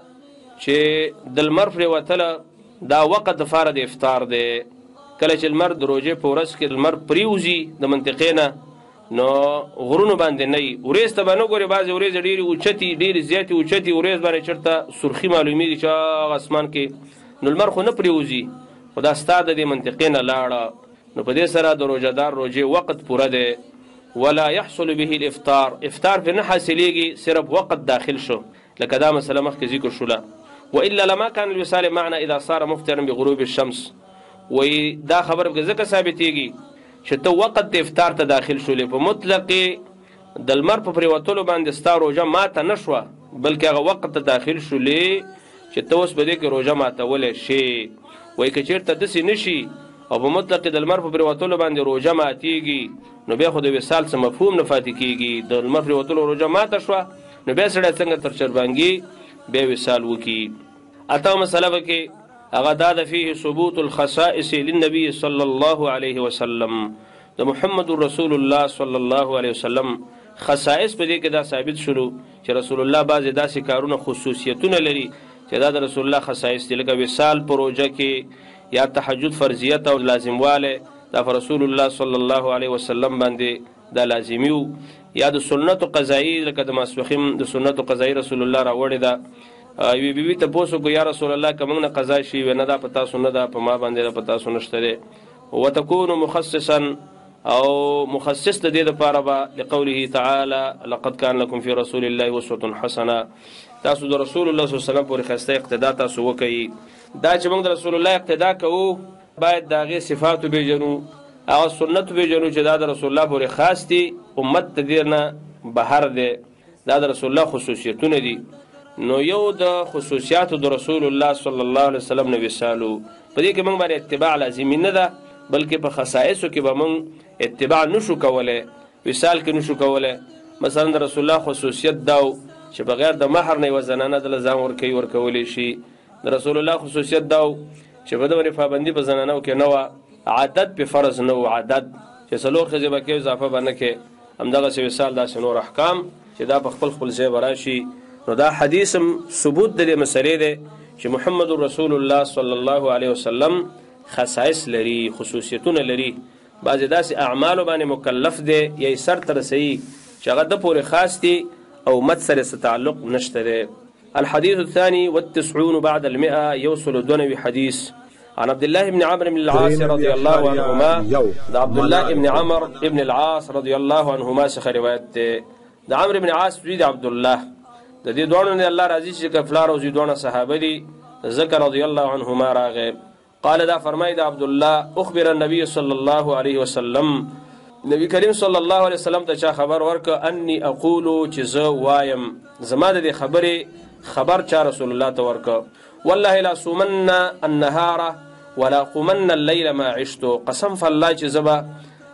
چې د لمر پرېوتله دا وقت دپاره د افطار دی. کله چې لمر د روژې په ورځ کې لمر پریوځي د منطقې نه نو غرونو باندې نه وي، ورېځ ته به نه ګورې، بعضې ورېځې ډېرې اوچتې ډېرې زیاتې اوچتې ورېځ باندې چېرته سرخي معلومېږي چې هغه اسمان کې، نو لمر خو نه پرېوځي، خو دا ستا د دې منطقې نه لاړه. نو په دې سره د روژهدار روژې وقت پوره دی. ولا يحصل به الافطار، افطار پرې نه حاصلېږي، صرف وقت داخل شو، لکه دا مسله مخکې ذکر شوله. والا لما كان الوصال معنا اذا صار مفطرا بغروب الشمس. وی دا خبر به ځکه ثابتېږي چې ته وقت د افطار ته داخل شولې، په مطلق د لمر په پرېوتلو باندې ستا روژه ماته نه شوه، بلکې هغه وقت ته داخل شولې چې ته اوس په دې کې روژه ماتولی شي. وایي که چېرته داسې نه شي او په مطلق د لمر په پرېوتلو باندې روژه ماتېږي نو بیا خو د وصال څه مفهوم نه پاتې کېږي. د لمر پرېوتلو روژه ماته شوه نو بیا سړی څنګه تر چربانګي بیا وصال وکړي. اتمه مسله پکې هغه دا ده فيه ثبوت الخصائص للنبي صلی الله علیه وسلم. د محمد رسول الله صلی الله علیه وسلم خصائص په دې کې دا ثابت شلو چې رسول الله بعضې داسې کارونه خصوصیتونه لري چې دا د رسول الله خصائص دي، لکه وصال په روژه کې یا تهجد فرضیت او لازموالی دا په رسول الله صلی الله علیه وسلم باندې دا لازمي و، یا د سنت قضایي لکه د ماسپښین د سنت قضایي رسول الله راوړې ده. یوې بیبي تپوس وکړو یا رسول الله که موږ نه قضا شي وی نه دا په تاسو نه ده، په ما باندې ده، په تاسو نشته دی. وتكون مخصصا او مخصص د دې دپاره به لقوله تعالی لقد كان لكم في رسول الله اسوة حسنه. تاسو د رسول الله صلی الله علیه وسلم پورې ښایسته اقتدا تاسو وکړئ. دا چې موږ د رسول الله اقتدا کوو باید د هغې صفات وپېژنو، هغه سنت وپېژنو چې دا د رسول الله پورې خاص دي، امت د دې نه بهر دی، دا د رسول الله خصوصیتونه دي. نو یو د خصوصیاتو د رسول الله صلی الله علیه وسلم نه وصالو، په دې کې موږ باندې اتباع لازمي نه ده، بلکې په خصائصو کې به موږ اتباع نشو کولی، وصال کې نشو کولی. مثلا د رسول الله خصوصیت دا چې بغیر د مهر نه یوه زنانه دله ځان ورکولی شي. د رسول الله خصوصیت دا چې په ده باندې پابندي په زنانو کې نه وه، عدد پې فرض نه و، عدد چې څلور ښځې به کوې اضافه به نه کوې. همدغسې وصال داسې نور احکام چې دا په خپل ځای به راشي. نو دا حدیث هم ثبوت د دې مسلې دی چې محمد رسول الله صلی الله علیه وسلم خصائص لري، خصوصیتونه لري. بعضې داسې اعمالو باندې مکلف دی یا یې سر ته رسوي چې هغه ده پورې خاص دي او امت سره څه تعلق نشته دی. الحديث الثاني والتسعون بعد المئة يوصل دونوي حديث عن عبد الله بن عمرو بن العاص رضي الله عنهما. دا عبد الله بن عمرو بن العاص رضي الله عنهما څخه روایت ده. دا عمرو بن عاص زوی د عبد الله، د دې دوانو نه الله راضي چې کفلار او زوی دوانه صحابه دي، ذکر رضي الله عنهما راغه. قال دا فرمای دا عبد الله اخبر النبي صلى الله عليه وسلم، نبی کریم صلی الله علیه وسلم ته چا خبر ورکه انی اقولو چې زه وایم، زما د دې خبرې خبر چا رسول الله ته ورکه. والله لا صومن النهار ولا قومن الليل ما عشت، قسم فالله چې زه به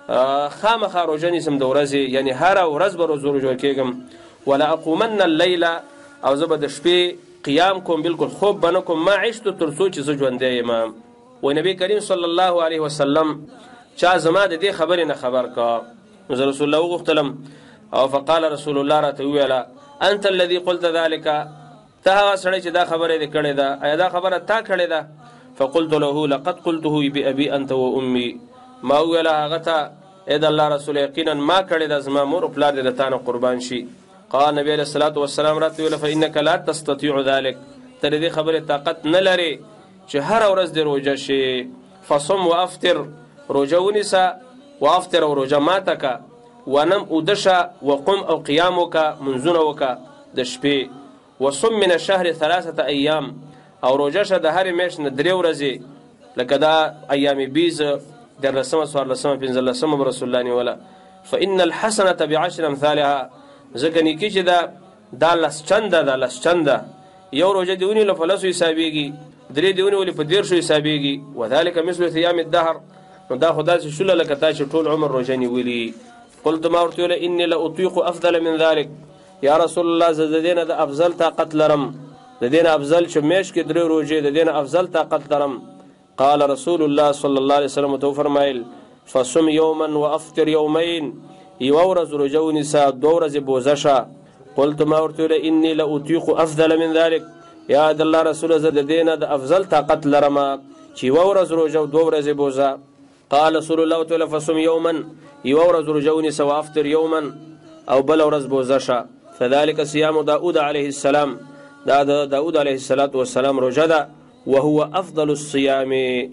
خامخا روژه نیسم د ورځې، یعنی هره ورځ به روژه کېږم. ولا اقومن الليل، او زه به د شپې قیام کوم، بالکل خوب به نه کوم، ما عشت تر څو چې زه ژوندی یم. و نبی کریم صلی الله علیه وسلم چا زما د دې خبرې نه خبر کا، نو زه رسول الله وغوښتلم او فقال رسول الله راته وویله انت الذي قلت ذلك، ته هغه سړی چې دا خبره دې کړې ده، آیا دا خبره تا کړې ده؟ فقلت له لقد قلته بأبي انت وامي، ما وویله هغه ته ای د الله رسول یقینا ما کړې ده، زما مور او پلار دې د تا نه قربان شي. قال نبی علیه الصلاة والسلام راته ویله فانک لا تستطيع ذلك، ته د دې خبرې طاقت نه لرې چې هره ورځ دې روژه شي. فصم وافطر، روژه ونیسه، وافطر او روژه ماته که، ونم اودشه، وقم او قیام وکه، منځونه وکه د شپې. وصم من الشهر 3 ایام، او روژه شه د هرې میاشت نه 3 ورځې، لکه دا ایام بیز 13 14 15 به رسول الله نیوله. فان الحسنه بعشر امثالها، ځکه نیکي چې دا لس چنده ده، لس چنده. یو روژه دې ونیوله په لسو حسابېږي، 3 دې ونیولې په 10 حسابېږي. وذلك مثل ثيام الدهر، نو دا خو داسې شوله لکه تا چې ټول عمر روژه نیولي. قلت ما ورته ویله اني لاطيق افضل من ذلك، یا رسول الله زه د دې نه د افضل طاقت لرم، د دې نه افضل چې میاشت کې 3 روژې، د دې نه افضل طاقت لرم. قال رسول الله صلی الله علیه وسلم ته فرمایل فصم یوما وافطر یومین، یوه ورځ روژه ونیسه، 2 ورځې بوزه شه. قلت ما ورته ویله اني لاطيق افضل من ذلك، یا د الله رسول زه د دې نه د افضل طاقت لرم چې یوه ورځ روژه او 2 ورځې بوزه. قال رسول الله تعالی فصم یوما، یوه ورځ روژه ونیسه، وافطر یوما، او بله ورځ بوزه شه. فذلك صيام داود عليه السلام، دا د داود علیه السلام روژه ده. وهو افضل الصيام،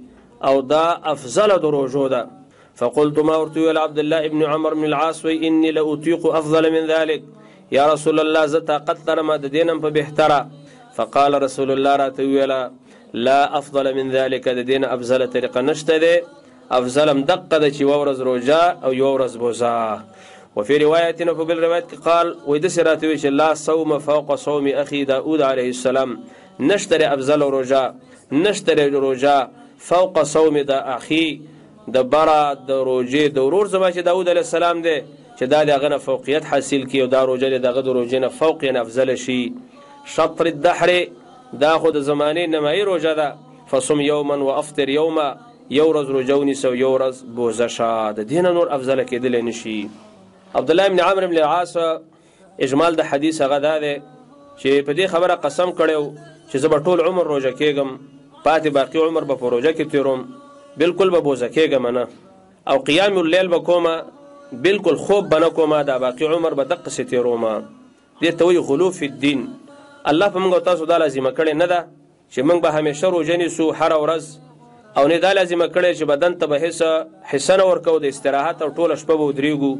او دا افضل د روژو ده. فقلت ما ورته ویل عبد الله ابن عمر بن العاص وی اني لاطيق افضل من ذلك، یا رسول الله زه طاقت لرم د دې نه په بهتره. فقال رسول الله راته ویله لا افضل من ذلك، د دې نه افضل طریقه نشته دی، افضلم دقه ده چې یوه ورځ روژه او یوه ورځ بوزه. وفي روايتنا فبال روايات قال ويدس راتوي لا صوم فوق صوم اخي داود عليه السلام، نشتري افضل روجا، نشتري روجا فوق صوم دا اخي د برا د روجي د ورور زما چې داود عليه السلام دی چې دا دغه فوقیت حاصل کی او دا روجه دغه د روجې نه فوق نه افضل شي. شطر الدهر، دا خو د زمانه نمای روجه ده. فصم يوما وافطر يوما، یو ورځ روجه ونیسه، یو ورځ بوزه شه، د دین نور افضل کېدلی نشي. عبد الله بن عمرو بن العاص اجمال د حدیث هغه ده چې په دې خبره قسم کړو چې زه به ټول عمر روژه کېږم، پاتې باقي عمر به په روژه کې تیروم، بالکل به بوزه کېږم نه، او قیام اللیل به کومه، بالکل خوب به نه کومه، دا باقي عمر به دقسې تیرومه. دې ته وایي غلو فی الدین. الله په موږ او تاسو دا لازمه کړې نه ده چې موږ به همیشه روژه نیسو هره ورځ، او نه دا لازمه کړې چې بدن ته به حصه نه ورکوو، د استراحت او ټوله شپه به ودرېږو.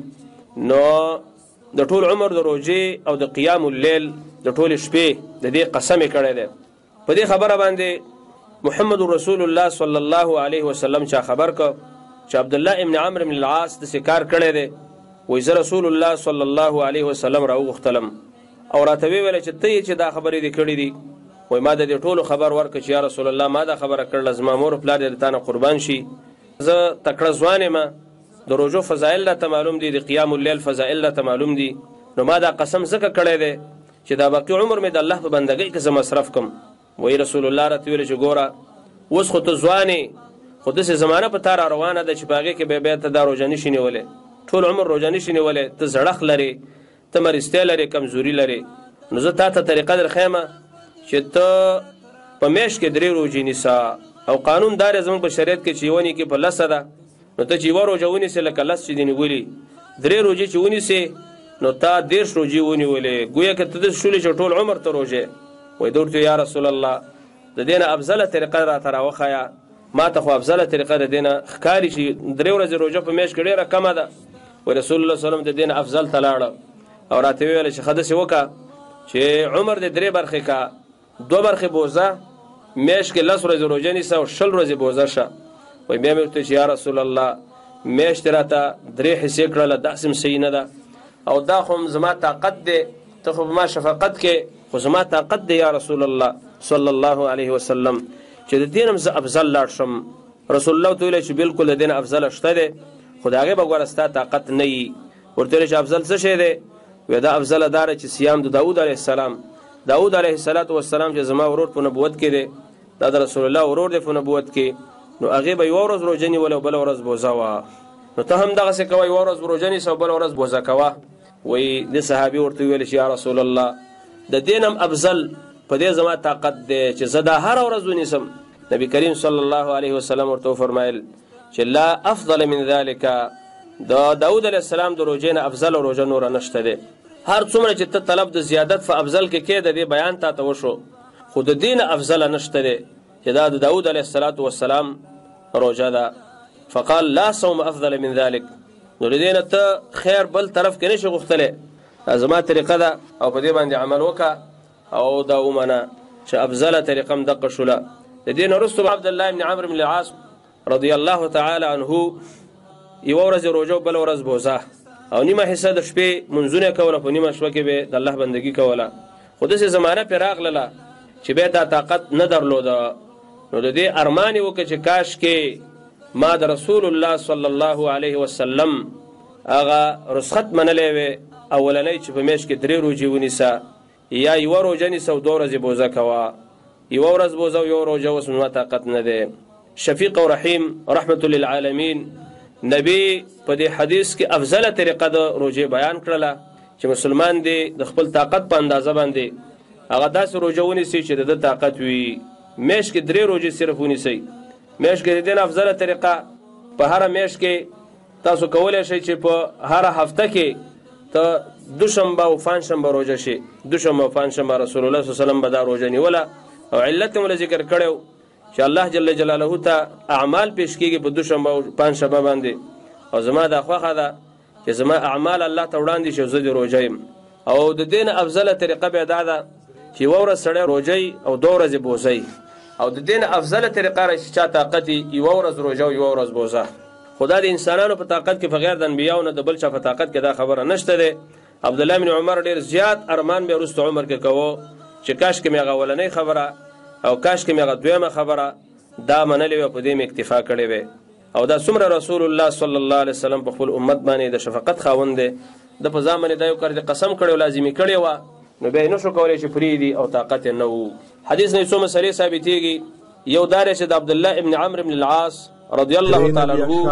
نو د ټول عمر د روژې او د قیام اللیل د ټول شپې د دې قسم یې کړی دی. په دې خبره باندې محمد رسول الله صلی الله علیه وسلم چا خبر که چې عبد الله ابن عمرو بن العاص داسې کار کړی دی، وایي زه رسول الله صلی الله علیه وسلم راوغوښتلم او راته ویې چې ته یې چې دا خبرې دې کړې دي. وایي ما د دې ټولو خبر ورکړه چې یا رسول الله ما دا خبره کړله، زما مور پلار دې د تا نه قربان شي، زه تکړه ځوان یم، د روژو فضایل راته معلوم دي، د قیام اللیل فضایل راته معلوم دي، نو ما دا قسم ځکه کړی دی چې دا باقي عمر مې د الله په بندګۍ کې زه مصرف کړم. وایي رسول الله راته ویل چې ګوره اوس خو ته ځوان یې، خو داسې زمانه په تا را روانه ده چې په هغې کې بیا ته دا روژه نشي نیولی، ټول عمر روژه نشي نیولی، ته زړښت لرې، ته مرستیا لرې، کمزوري لرې، نو زه تا ته طریقه در ښیم چې ته په میاشت کې 3 روژې نیسه. او قانون دار زموږ په شریعت کې چې یوه نیکي په 10 ده، نو ته چې یوه روژه ونیسې لکه 10 چې دې نیولي، 3 روژې چې ونیسې نو تا 10 روژې ونیولې، ګویا که ته داسې شولې چې ټول عمر ته روژې. وایي ده ورته یا رسول الله د دې نه افضله طریقه راته راوښیه، ما ته خو افضله طریقه د دې نه ښکاري چې 3 ورځې روژه په میاشت کې ډېره کمه ده. وایي رسول الله صلی الله علیه وسلم د دې نه افضل ته لاړه او راته ویل چې ښه داسې وکړه چې عمر دې 3 برخې کا، 2 برخې بوزه، میاشت کې 10 ورځې روژه نیسه او 20 ورځې بوزه شه. وایي بیا مې ورته چې یا رسول الله میاشت راته 3 حصې کړله، داسې هم صحیح نه ده، او دا خو زما طاقت دی، ته خو ما شفقت کې، خو زما طاقت دی یا رسول الله صلی الله علیه وسلم چې د دې نه زه افضل لاړ شم. رسول الله ورته ویل چې بالکل د دې نه افضله شته دی، خو د هغې به ګوره ستا طاقت نه وي. ورته ویل چې افضل څه شی دی؟ وایي دا افضله دا ده چې صیام د داود علیه السلام، داود علیه السلام چې زما ورور په نبوت کې دی، دا د رسول الله ورور دی په نبوت کې، نو هغې به یوه ورځ روژه نیوله او بله ورځ بوزه وه. نو ته هم دغسې کوه، یوه ورځ روژه نیسه او بله ورځ بوزه کوه. وایي د صحابي ورته ویل چې یا رسول الله د دې نه هم افضل په دې زما طاقت دی چې زه دا هره ورځ ونیسم. نبی کریم صلی الله علیه وسلم ورته وفرمایل چې لا افضل من ذلک، د داود علیه السلام د روژې نه افضل روژه نوره نشته دی. هر څومره چې ته طلب د زیادت په افضل کې کې د دې بیان تا ته وشو، خو د دې نه افضله نشته دی چې دا د داود علیه السلام روژه ده. فقال لا صوم افضل من ذلك، نو د دې نه ته خیر بل طرف کې نشي غوښتلی. زما طریقه ده او په دې باندې عمل وکړه او دا ومنه چې افضله طریقه هم دقه شوله. د دې نه وروسته عبدالله بن عمرو بن العاص رضی الله تعالی عنه یوه ورځ روژه او بله ورځ بوزه، او نیمه حصه د شپې منځونه کوله، په نیمه شپه کې به د الله بندګي کوله. خو داسې زمانه پرې راغلله چې بیا دا طاقت نه درلوده، نو د دې ارمان یې وکړه چې کاش کې ما د رسول الله صلی الله علیه وسلم هغه رخصت منلی وی، اولنی چې په میاشت کې 3 روژې ونیسه، یا یوه روژه نیسه او 2 ورځې بوزه کوه، یوه ورځ بوزه او یوه روژه، اوس زما طاقت نه دی. شفیق او رحیم رحمت للعالمین نبی په دې حدیث کې افضله طریقه د روژې بیان کړله چې مسلمان دی د خپل طاقت په اندازه باندې هغه داسې روژه ونیسي چې د ده طاقت وي. میاشت کې 3 روژې صرف ونیسئ. میاشت کې د دې نه افضله طریقه په هره میاشت کې تاسو کولی شئ چې په هره هفته کې ته دوشنبه او پنجشنبه روژه شي. دوشنبه او پنجشنبه رسول الله صلی الله علیه وسلم به دا روژه نیوله، او علت یې موږ ذکر کړی چې الله جل جلاله ته اعمال پیش کېږي په دوشنبه او پنجشنبه باندې، او زما دا خوښه ده چې زما اعمال الله ته وړاندې شي او زه د روژه یم. او د دې نه افضله طریقه بیا دا ده چې یوه ورځ سړی روژه او 2 ورځې بوزه، او د دې نه افضله طریقه راشي چا طاقت یوه ورځ روژه او یوه ورځ بوزه. خو دا د انسانانو په طاقت کې بغیر د انبیاو نه د بل چا په طاقت کې دا خبره نشته دی. عبدالله بن عمر ډېر زیات ارمان بیا وروسته عمر کې کوو چې کاش کې مې هغه اولنۍ خبره او کاش کې مې هغه دویمه خبره دا منلې وه، په دې مې اکتفا کړې وې. او دا څومره رسول الله صلی الله علیه وسلم په خپل امت باندې د شفقت خاوند دی، د په ځان باندې دا یو کار د قسم کړی او لازمي کړی وه، نو بیا یې نشو کولی چې پرېږدي او طاقت یې نه و. حدیث نه څو مسلې ثابتېږي. یو دا دی چې د عبدالله ابن عمرو بن العاص رضی الله تعالی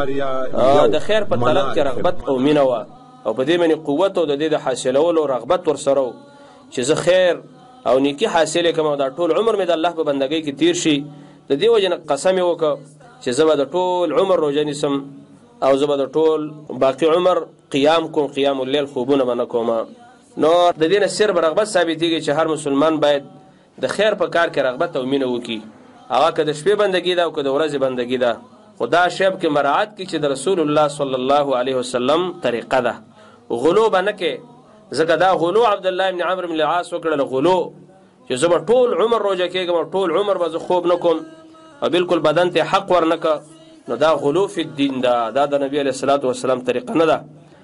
عنه د خیر په طلب کې رغبت او مینه وه، او په دې باندې قوت او د دې د حاصلولو رغبت ورسره و چې زه خیر او نیکي حاصلې کړم او دا ټول عمر مې د الله په بندګۍ کې تیر شي. د دې وجې نه قسم یې وکړه چې زه به د ټول عمر روژه نیسم او زه به د ټول باقي عمر قیام کوم، قیام اللیل خوبونه به نه کوم. نو د دې نه صرف رغبت ثابتېږي چې هر مسلمان باید د خیر په کار کې رغبت او مینه وکړي، هغه که د شپې بندګي ده او که د ورځې بندګي ده، خو دا شی کې مراعات کړي چې د رسول الله صلی الله علیه وسلم طریقه ده. غلو به نه کې، ځکه دا غلو عبدالله بن عمرو بن العاص وکړل، غلو چې زه به ټول عمر روژه کېږم او ټول عمر به زه خوب نه کوم او بالکل بدن ته حق ورنکه، نو دا غلو فی الدین ده، دا د نبی علیه الصلاة والسلام طریقه نه ده.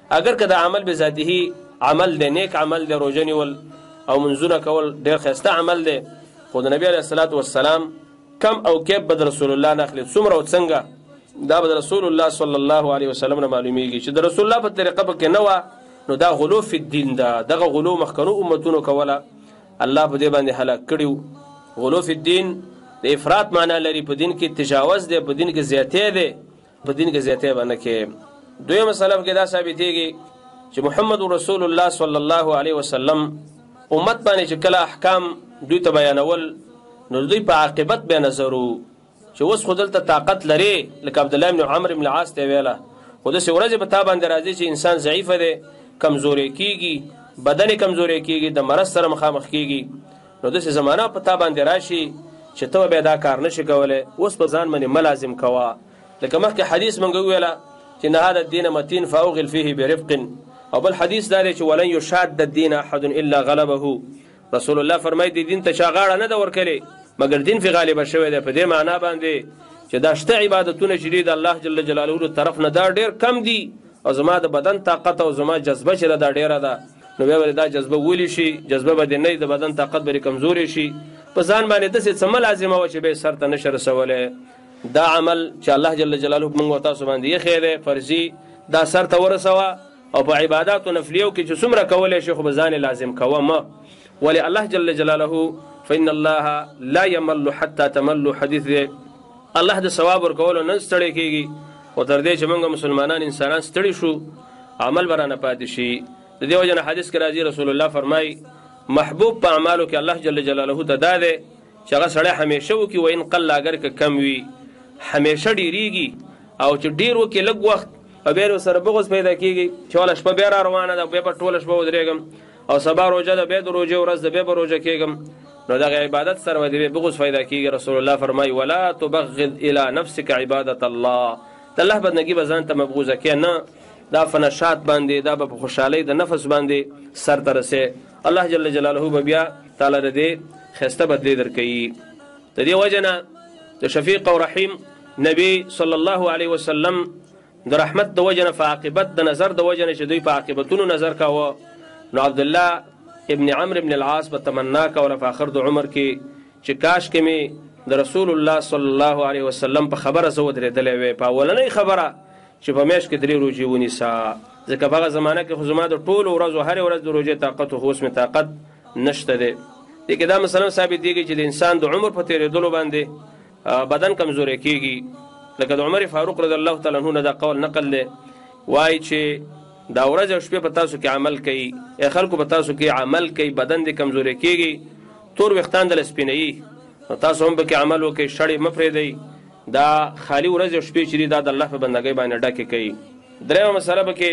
اگر که د عمل به ذاته عمل دی، نیک عمل دی، روژه نیول او منځونه کول ډېر ښایسته عمل دی، خو د نبي علیه الصلاة والسلام کم او کیف به د رسول الله نه اخلي، څومره او څنګه دا به د رسول الله صلی الله علیه وسلم نه معلومیږي چې د رسول الله په طریقه پکې نه وه، نو دا غلو فی الدین ده. دغه غلو مخکنو امتونو کوله، الله په دې باندې هلاک کړي. غلو فی الدین د افراط معنا لري، په دین کې تجاوز دی، په دین کې زیاتې دی، په دین کې زیاتې به نه کې. دویمه مسله کې دا ثابتېږي چې محمد رسول الله صلی الله علیه وسلم امت باندې چې کله احکام دوی ته بیانول، نو دوی په عاقبت به نظر وو چې اوس خو دلته طاقت لري، لکه عبدالله بن عمرو بن العاص ته ویله، خو داسې ورځې په تا باندې راځي چې انسان ضعیفه دی، کمزوری کېږي، بدن یې کمزوری کېږي، د مرض سره مخامخ کېږي، نو داسې زمانه په تا باندې راشي چې ته بیا دا کار نشي کولی. اوس په ځان باندې مه لازم کوه، لکه مخکې حدیث موږ وویله چې نه هذا الدین متین فاوغل فیه برفق، او بل حدیث دا دی چې ولن یشاد الدین احد الا غلبه. رسول الله فرمایي د دین ته چا غاړه نه ده ورکړې مګر دین فی غالبه شوی دی. په دې معنا باندې چې دا شته عبادتونه چې دي د الله جل جلاله له طرف نه دا ډېر کم دي، او زما د بدن طاقت او زما جذبه چې دا ډېره ده، نو بیا به دا جذبه ولی شي، جذبه به دې نه د بدن طاقت به کمزوري شي. په ځان باندې داسې څه مه لازمه وه چې به سر ته نشي رسولی. دا عمل چې الله جل جلاله موږ او تاسو باندې ایښی دی فرضي، دا سر ته ورسوه، او په عباداتو نفلیو کې چې څومره کولی شي خو به ځان لازم کوه مه. ولې الله جل جلاله فإن الله لا يمل حتى تملوا حدیث دی، الله د ثواب ورکولو نه ستړی کېږي، خو تر دې چې موږ مسلمانان انسانان ستړي شو عمل به رانه پاتې شي. د دې وجه نه حدیث کې راځي رسول الله فرمایي محبوب په اعمالو کې الله جل جلاله ته دا دی چې هغه سړی همیشه وکړي، وإن قل اگر که کم وي، همیشه ډېرېږي، او چې ډېر وکړي لږ وخت او بیا سره بغض پیدا کېږي چې واله شپه بیا را روانه ده، بیا به ټوله شپه ودرېږم، او سبا روژه ده، بیا د روژې ورځ ده، بیا به روژه کېږم، نو دغه عبادت سره به د بغض پیدا کېږي. رسول الله فرمایي ولا تبغض الی نفسک عبادة الله، د الله بندګي به ځان ته مبغوضه کړې نه، دا فنشات باندې دا به په خوشحالۍ د نفس باندې سر ته رسې. الله جل جلاله به بیا تعالی د دې ښایسته بدلې درکوي. د دې وجه نه د شفیق او رحیم نبی صلی الله علیه وسلم د رحمت د وجه نه، په عاقبت د نظر د وجه نه چې دوی په عاقبتونو نظر کاوه، نو عبدالله ابن عمرو بن العاص به تمنا کوله په آخر د عمر کې چې کاش کې مې د رسول الله صلی الله علیه وسلم په خبره زه ودرېدلی وی، په اولنۍ خبره چې په میاشت کې 3 روژې ونیسه، ځکه په هغه زمانه کې خو زما د ټولو ورځو هرې ورځ د روژې طاقت خو اوس مې طاقت نشته دی. دې کې دا مثلا ثابتېږي چې د انسان د عمر په تېرېدلو باندې بدن کمزوری کېږي، لکه د عمر فاروق رضی الله تعالی عنه نه دا قول نقل دی، وایي چې دا ورځ او شپې په تاسو کې عمل کوي، خلکو په تاسو کې عمل کوي، بدن دې کمزوری کېږي، تور ویښتان دله سپینوي، نو تاسو هم پکې عمل وکړئ، شړې مه پرېږدئ، دا خالي ورځ او شپې چې دي دا د الله په بندګۍ باندې ډکې کوي. درېیمه مسله پکې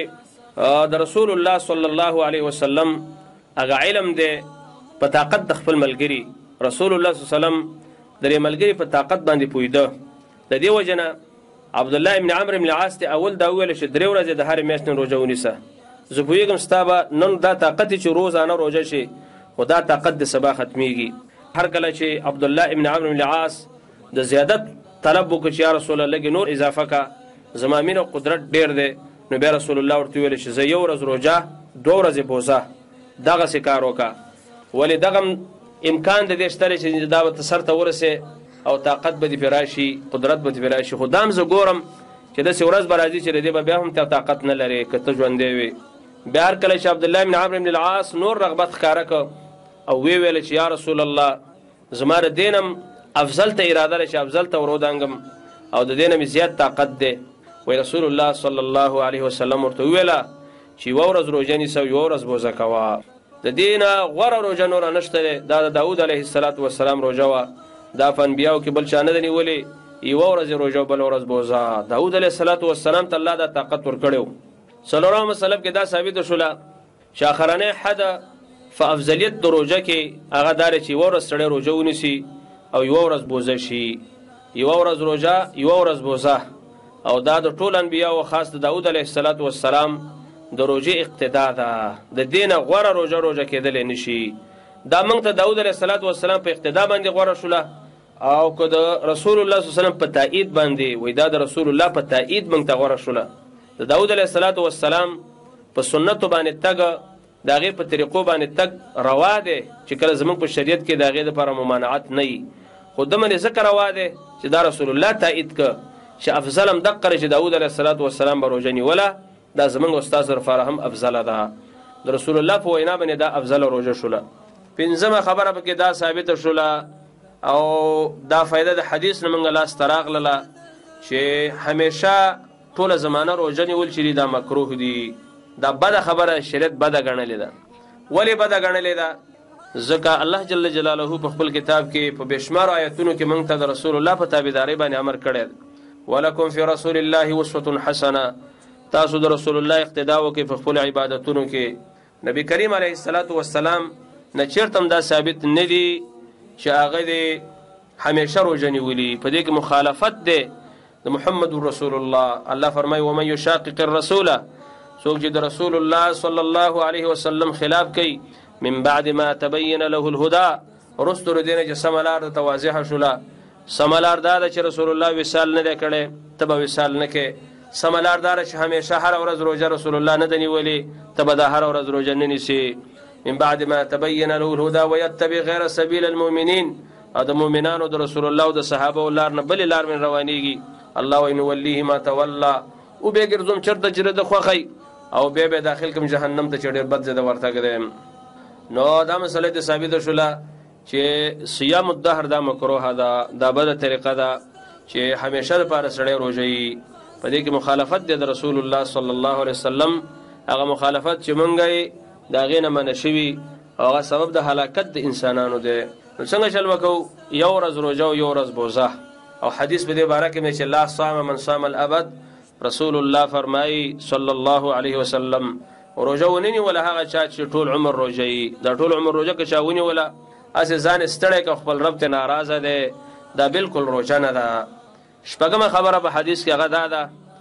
د رسول الله صلی الله علیه وسلم هغه علم دی په طاقت د خپل ملګري. رسول الله صلی الله علیه وسلم د دې ملګري په طاقت باندې پوهېده. د دې وجه نه عبدالله ابن عمرو بن العاص ته اول دا وویل چې 3 ورځې د هرې میاشتې روژه ونیسه، زه پوهېږم ستا به نن دا طاقت چې روزانه روژه شي، خو دا طاقت د سبا ختمیږي. هر کله چې عبدالله ابن عمرو بن العاص د زیادت طلب وکړ چې یا رسول الله لږ نور اضافه کا، زما مینه قدرت ډېر دی، نو بیا رسول الله ورته ویل چې زه 1 ورځ روژه 2 ورځې بوزه، دغسې کار وکړه. ولې دغه امکان د دې شته چې دا به ته سر ته ورسې او طاقت به دې پرې راشي، قدرت به دې پرې راشي، خو دا هم زه ګورم چې داسې ورځ به راځي چې د دې به بیا هم ته طاقت نه لرې که ته ژوندی وې. بیا هر کله چې عبدالله بن عمرو بن العاص نور رغبت ښکاره کړ او ویې ویل چې یا رسول الله زما د دې نه افضل ته اراده ده چې افضل ته ورودانګم او د دې نه مې زیات طاقت دی. وی رسول الله صلی الله علیه وسلم ورته وویله چې 1 ورځ روژه نیسه او 1 ورځ بوزه کوه. د دې نه غوره روژه نوره نشته دی، دا د داود علیه السلام روژه وه، دا په انبیاو کې بل چا نه ده نیولې، 1 ورځ روژه او بل ورځ بوزه. داود علیه السلام ته الله دا طاقت ورکړی و. څلورمه مسله کې دا ثابته شوله چې اخرنی حد په افضلیت د روژه کې هغه دا دی چې 1 ورځ سړی روژه ونیسي او 1 ورځ بوزه شي، 1 ورځ روژه 1 ورځ بوزه، او دا د ټول انبیاو خاص د داود علیه السلام د روژې اقتدا ده، د دې نه غوره روژه کېدلی نشي. دا موږ ته داود علیه السلام په اقتدا باندې غوره شوله، او که د رسول الله صلی الله علیه وسلم په تایید باندې وای دا د رسول الله په تایید موږ ته غوره شوله. د داود علیه السلام په سنتو باندې تګ د هغې په طریقو باندې تګ روا دی چې کله زموږ په شریعت کې د هغې دپاره ممانعت نه وي خو دمنې ځکه روا دی چې دا رسول الله تایید که چې افضل هم دقه چې داود علیه الصلاة والسلام به روژه نیوله دا زموږ استاد لپاره هم افضله ده د رسول الله په وینا باندې دا افضله روژه شوله پنځمه خبره پکې دا ثابته شوله او دا فایده د حدیث نه موږ لاسته راغلله چې همیشه ټوله زمانه روژه نیول چې دي دا مکروه دي دا بده خبره شریعت بده ګڼلې ده ولې بده ګڼلې ده ځکه الله جل جلاله په خپل کتاب کې په بېشمارو آیتونو کې موږ ته د رسول الله په تابعدارۍ باندې امر کړی ولکم فی رسول الله اسوة حسنه تاسو د رسول الله اقتدا وکړئ په خپلو عبادتونو کې نبی کریم علیه الصلاة والسلام نه چېرته هم دا ثابت نه دي چې هغه دې همیشه روژه نیولي په دې کې مخالفت دی د محمد رسول الله الله فرمایي ومن یشاقق الرسول څوک چې د رسول الله صلی الله علیه وسلم خلاف کوي من بعد ما تبین له الهدى وروسته له دې نه چې سمه لار درته واضحه شوله سمه لار دا ده چې رسول الله وصال نه دی کړی ته به وصال نه کوې سمه لار دا ده چې همیشه هره ورځ روژه رسول الله نه ده نیولې ته به دا هره ورځ روژه نه نیسې من بعد ما تبین له الهدى ويتبع غیر سبیل المؤمنین او د مؤمنانو د رسول الله او د صحابه او لار نه بلې لار من روانېږي الله وإن نوليه ما تولى او بیا ګرځوم چېرته چې د خوښی او بیا به داخل کم جهنم ته چې ډېر بد ځای د ورتګ دی نو دا مسله دې ثابته شوله چې صیام الدهر دا مکروه ده دا بده طریقه ده چې همیشه دپاره سړی روژه وي په دې کې مخالفت دی د رسول الله صلی الله علیه وسلم هغه مخالفت چې مونږ یې د هغې نه منع شوي او هغه سبب د هلاکت د انسانانو دی نو څنګه چل وکړو یو ورځ روژه او یو ورځ بوزه او حدیث په دې باره کې چې لا صام من صام الابد رسول الله فرمایي صلی الله علیه وسلم روژه ونه نیوله هغه چا چې ټول عمر روژه وي دا ټول عمر روژه که چا ونیوله هسې ځان یې ستړی که خپل رب ته ناراضه دی دا بلکل روژه نه ده شپږمه خبره په حدیث کې هغه دا ده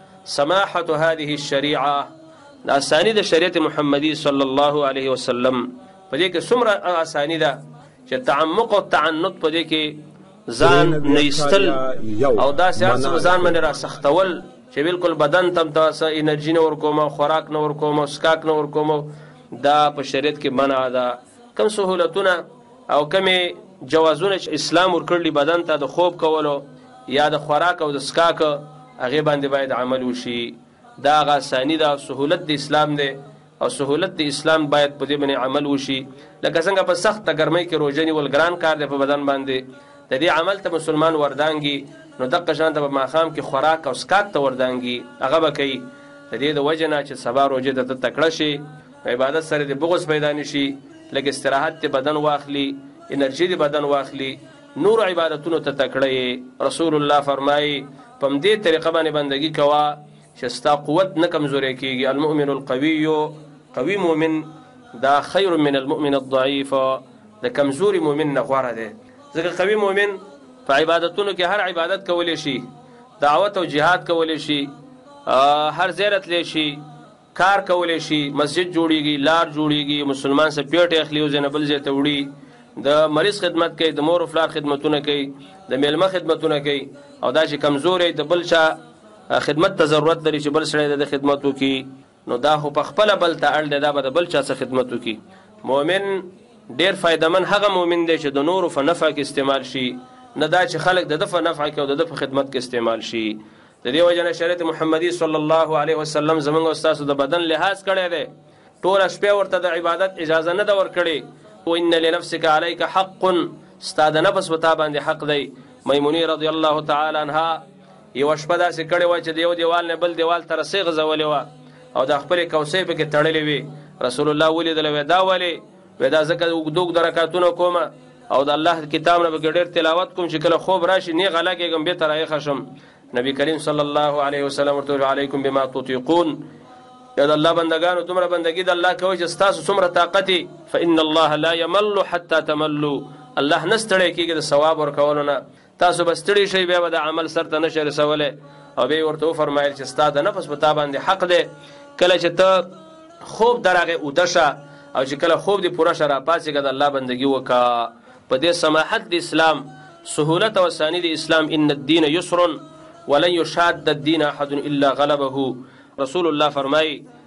سماحة هذه الشریعه د اساني د شریعت محمدي صلی الله علیه وسلم په دې کې څومره اساني ده چې تعمق او تعنت په دې کې ځان نیستل او داسې هر څه ځان باندې راسختول چې بالکل بدن تم ته انرژي نه ورکوم او خوراک نه ورکوم او څښاک نه ورکوم دا په شریعت کې منع ده کم سهولتونه او کمې جوازونه چې اسلام ورکړلي بدن ته د خوب کولو یا د خوراک او د څښاک هغې باندې باید عمل وشي دا هغه اساني ده سهولت د اسلام دی او سهولت د اسلام باید په دې باندې عمل وشي لکه څنګه په سخته ګرمۍ کې روژه نیول ګران کار دی په بدن باندې د دې عمل ته مسلمان وردانګي نو دقه شان ته په ماښام کې خوراک او څښاک ته وردانګي هغه به کوي د دې د وجې نه چې سبا روژې ته تکړه شي عبادت سره د بغض پیدا نه شي لږ استراحت د بدن واخلي انرژي د بدن واخلي نور عبادتونو ته تکړه رسول الله فرمایي په همدې طریقه باندې بندګي کوه چې ستا قوت نه کمزوری کېږي المؤمن القوي قوي مؤمن دا خیر من المؤمن الضعیف د کمزوري مؤمن نه غوره دی ځکه قوي مؤمن په عبادتونو کې هر عبادت کولی شي دعوت او جهاد کولی شي هر ځای راتلی شي کار کولی شي مسجد جوړیږي لار جوړیږي مسلمان سه پیټ اخلي او ځای نه بل ځای ته وړي د مریض خدمت کوي د مور و پلار خدمتونه کوي د میلمه خدمتونه کوي او دا چې کمزوری د بل چا خدمت ته ضرورت لري چې بل سړی د خدمت وکړي نو دا خو په خپله بل ته اړ دی دا به د بل چا څه خدمت وکړي مؤمن ډېر فایدهمن هغه مؤمن دی چې د نورو په نفع کې استعمال شي نه دا چې خلک د ده په نفع کې او د ده په خدمت کې استعمال شي د دې وجه نه شریعت محمدي صلی الله علیه وسلم زموږ او ستاسو د بدن لحاظ کړی دی ټوله شپې ورته د عبادت اجازه نه ده ورکړې وان لنفسک علیک حق ستا د نفس په تا باندې حق دی میمونې رضی الله تعالی عنها یوه شپه داسې کړې وه چې د یو دیوال نه بل دیوال ته رسۍ غځولې وه او د خپلې کوسۍ پکې تړلې وې رسول الله ولیدله وی دا ولې وی دا ځکه اوږده اوږده رکعتونه کومه او د الله کتاب نه پکې ډېر تلاوت کوم چې کله خوب راشي نیغه لګېږم بېرته رایښه شم نبی کریم صلی الله علیه وسلم ورته علیکم بما تطیقون یا د الله بندګانو دومره بندګي د الله کوئ چې ستاسو څومره طاقت فإن الله لا يمل حتى تملوا الله نه ستړی کېږي د ثواب ورکولو نه تاسو به ستړي شئ بیا به د عمل سرته نه شئ رسولی او بیا یې ورته وفرمایل چې ستا د نفس په تا باندې حق دی کله چې ته خوب درغې اوده شه او چې کله خوب دې پوره شه راپاڅېږه د الله بندګي وکړه په دې سماحت د اسلام سهولت او اساني د اسلام ان الدین یسر ولن یشاد الدین احد الا غلبه رسول الله فرمایي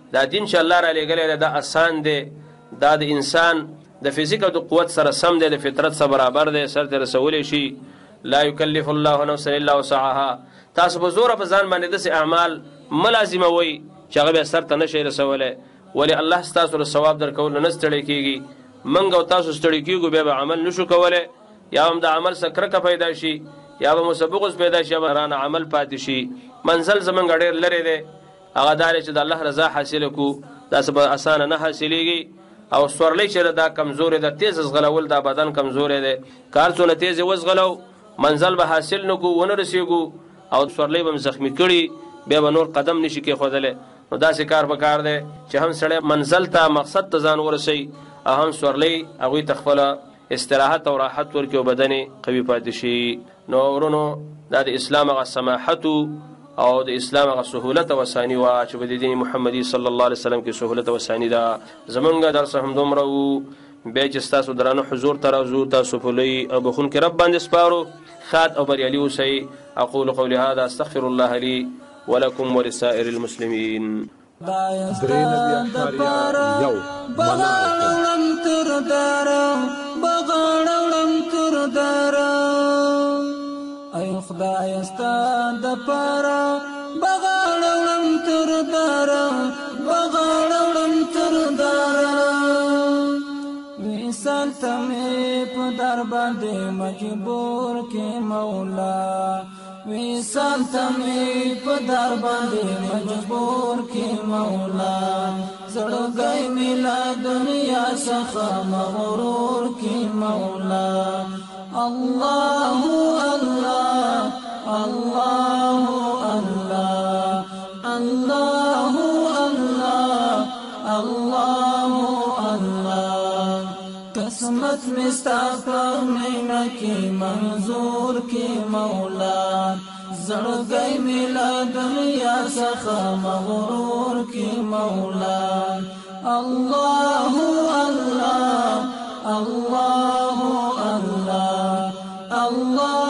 دا دین چې الله را لېږلی دا آسان دی، دا د انسان د فزیک او د قوت سره سم دی، د فطرت سره برابر دی، سر ته رسولی شي. لا یکلف الله نفسا الا وسعها. تاسو په زوره په ځان باندې داسې اعمال مه لازموئ چې هغه بیا سر ته نشئ رسولی، ولې الله ستاسو له ثواب درکولو نه ستړی کېږي. موږ او تاسو ستړي کېږو بیا به عمل نشو کولی، یا هم د عمل څخه کرکه پیدا شي، یا به مسبغز پیدا شي، یا به رانه عمل پاتې شي. منزل زمونږ ډېر لرې دی، هغه دا دی چې د الله رضا حاصله کړو، داسې به اسانه نه حاصلېږي. او سورلی چې دا کمزورې ده، تیز زغلول دا بدن کمزورې دی، کار څونه تیز وزغلو منزل به حاصل نه کړو، ونه رسېږو، او سورلی به م زخمي کړي، بیا به نور قدم نشي کېښودلی. نو داسې کار پکار دی چې هم سړی منزل ته مقصد ته ځان ورسوي، او هم سورلی هغوی ته خپله استراحت او راحت ورکړي او بدن قوي پاتې شي. نو ورونو دا د اسلام هغه سماحتو او د اسلام هغه سهولت او اساني وه چې په د دین محمدي صلی الله علیه وسلم کې سهولت او اساني ده. زمونږ درس هم دومره و، بیا چې ستاسو درانه حضور ته راځو، تاسو په لوی او بخونکي رب باندې سپارو. ښاد او بریالي اوسئ. اقول قولي هذا استغفر الله لي ولكم ولسائر المسلمين. بغاړم تر دارم، بغاړم تر دارم، ای خدای ستا د پاره بغاړم تر دارم، بغاړم تر دارم. وصال ته مې په در باندې مجبور کې مولا، وصال ته مې په در باندې مجبور کې مولا. زړګی مې له دنیا څخه مغرور کې مولا. الله الله الله الله الله الله الله الله. قسمت میں ستا پر مینا کی منظور کی مولا. زړګی مې له دنیا څخه مغرور کی مولا. الله الله الله الله الله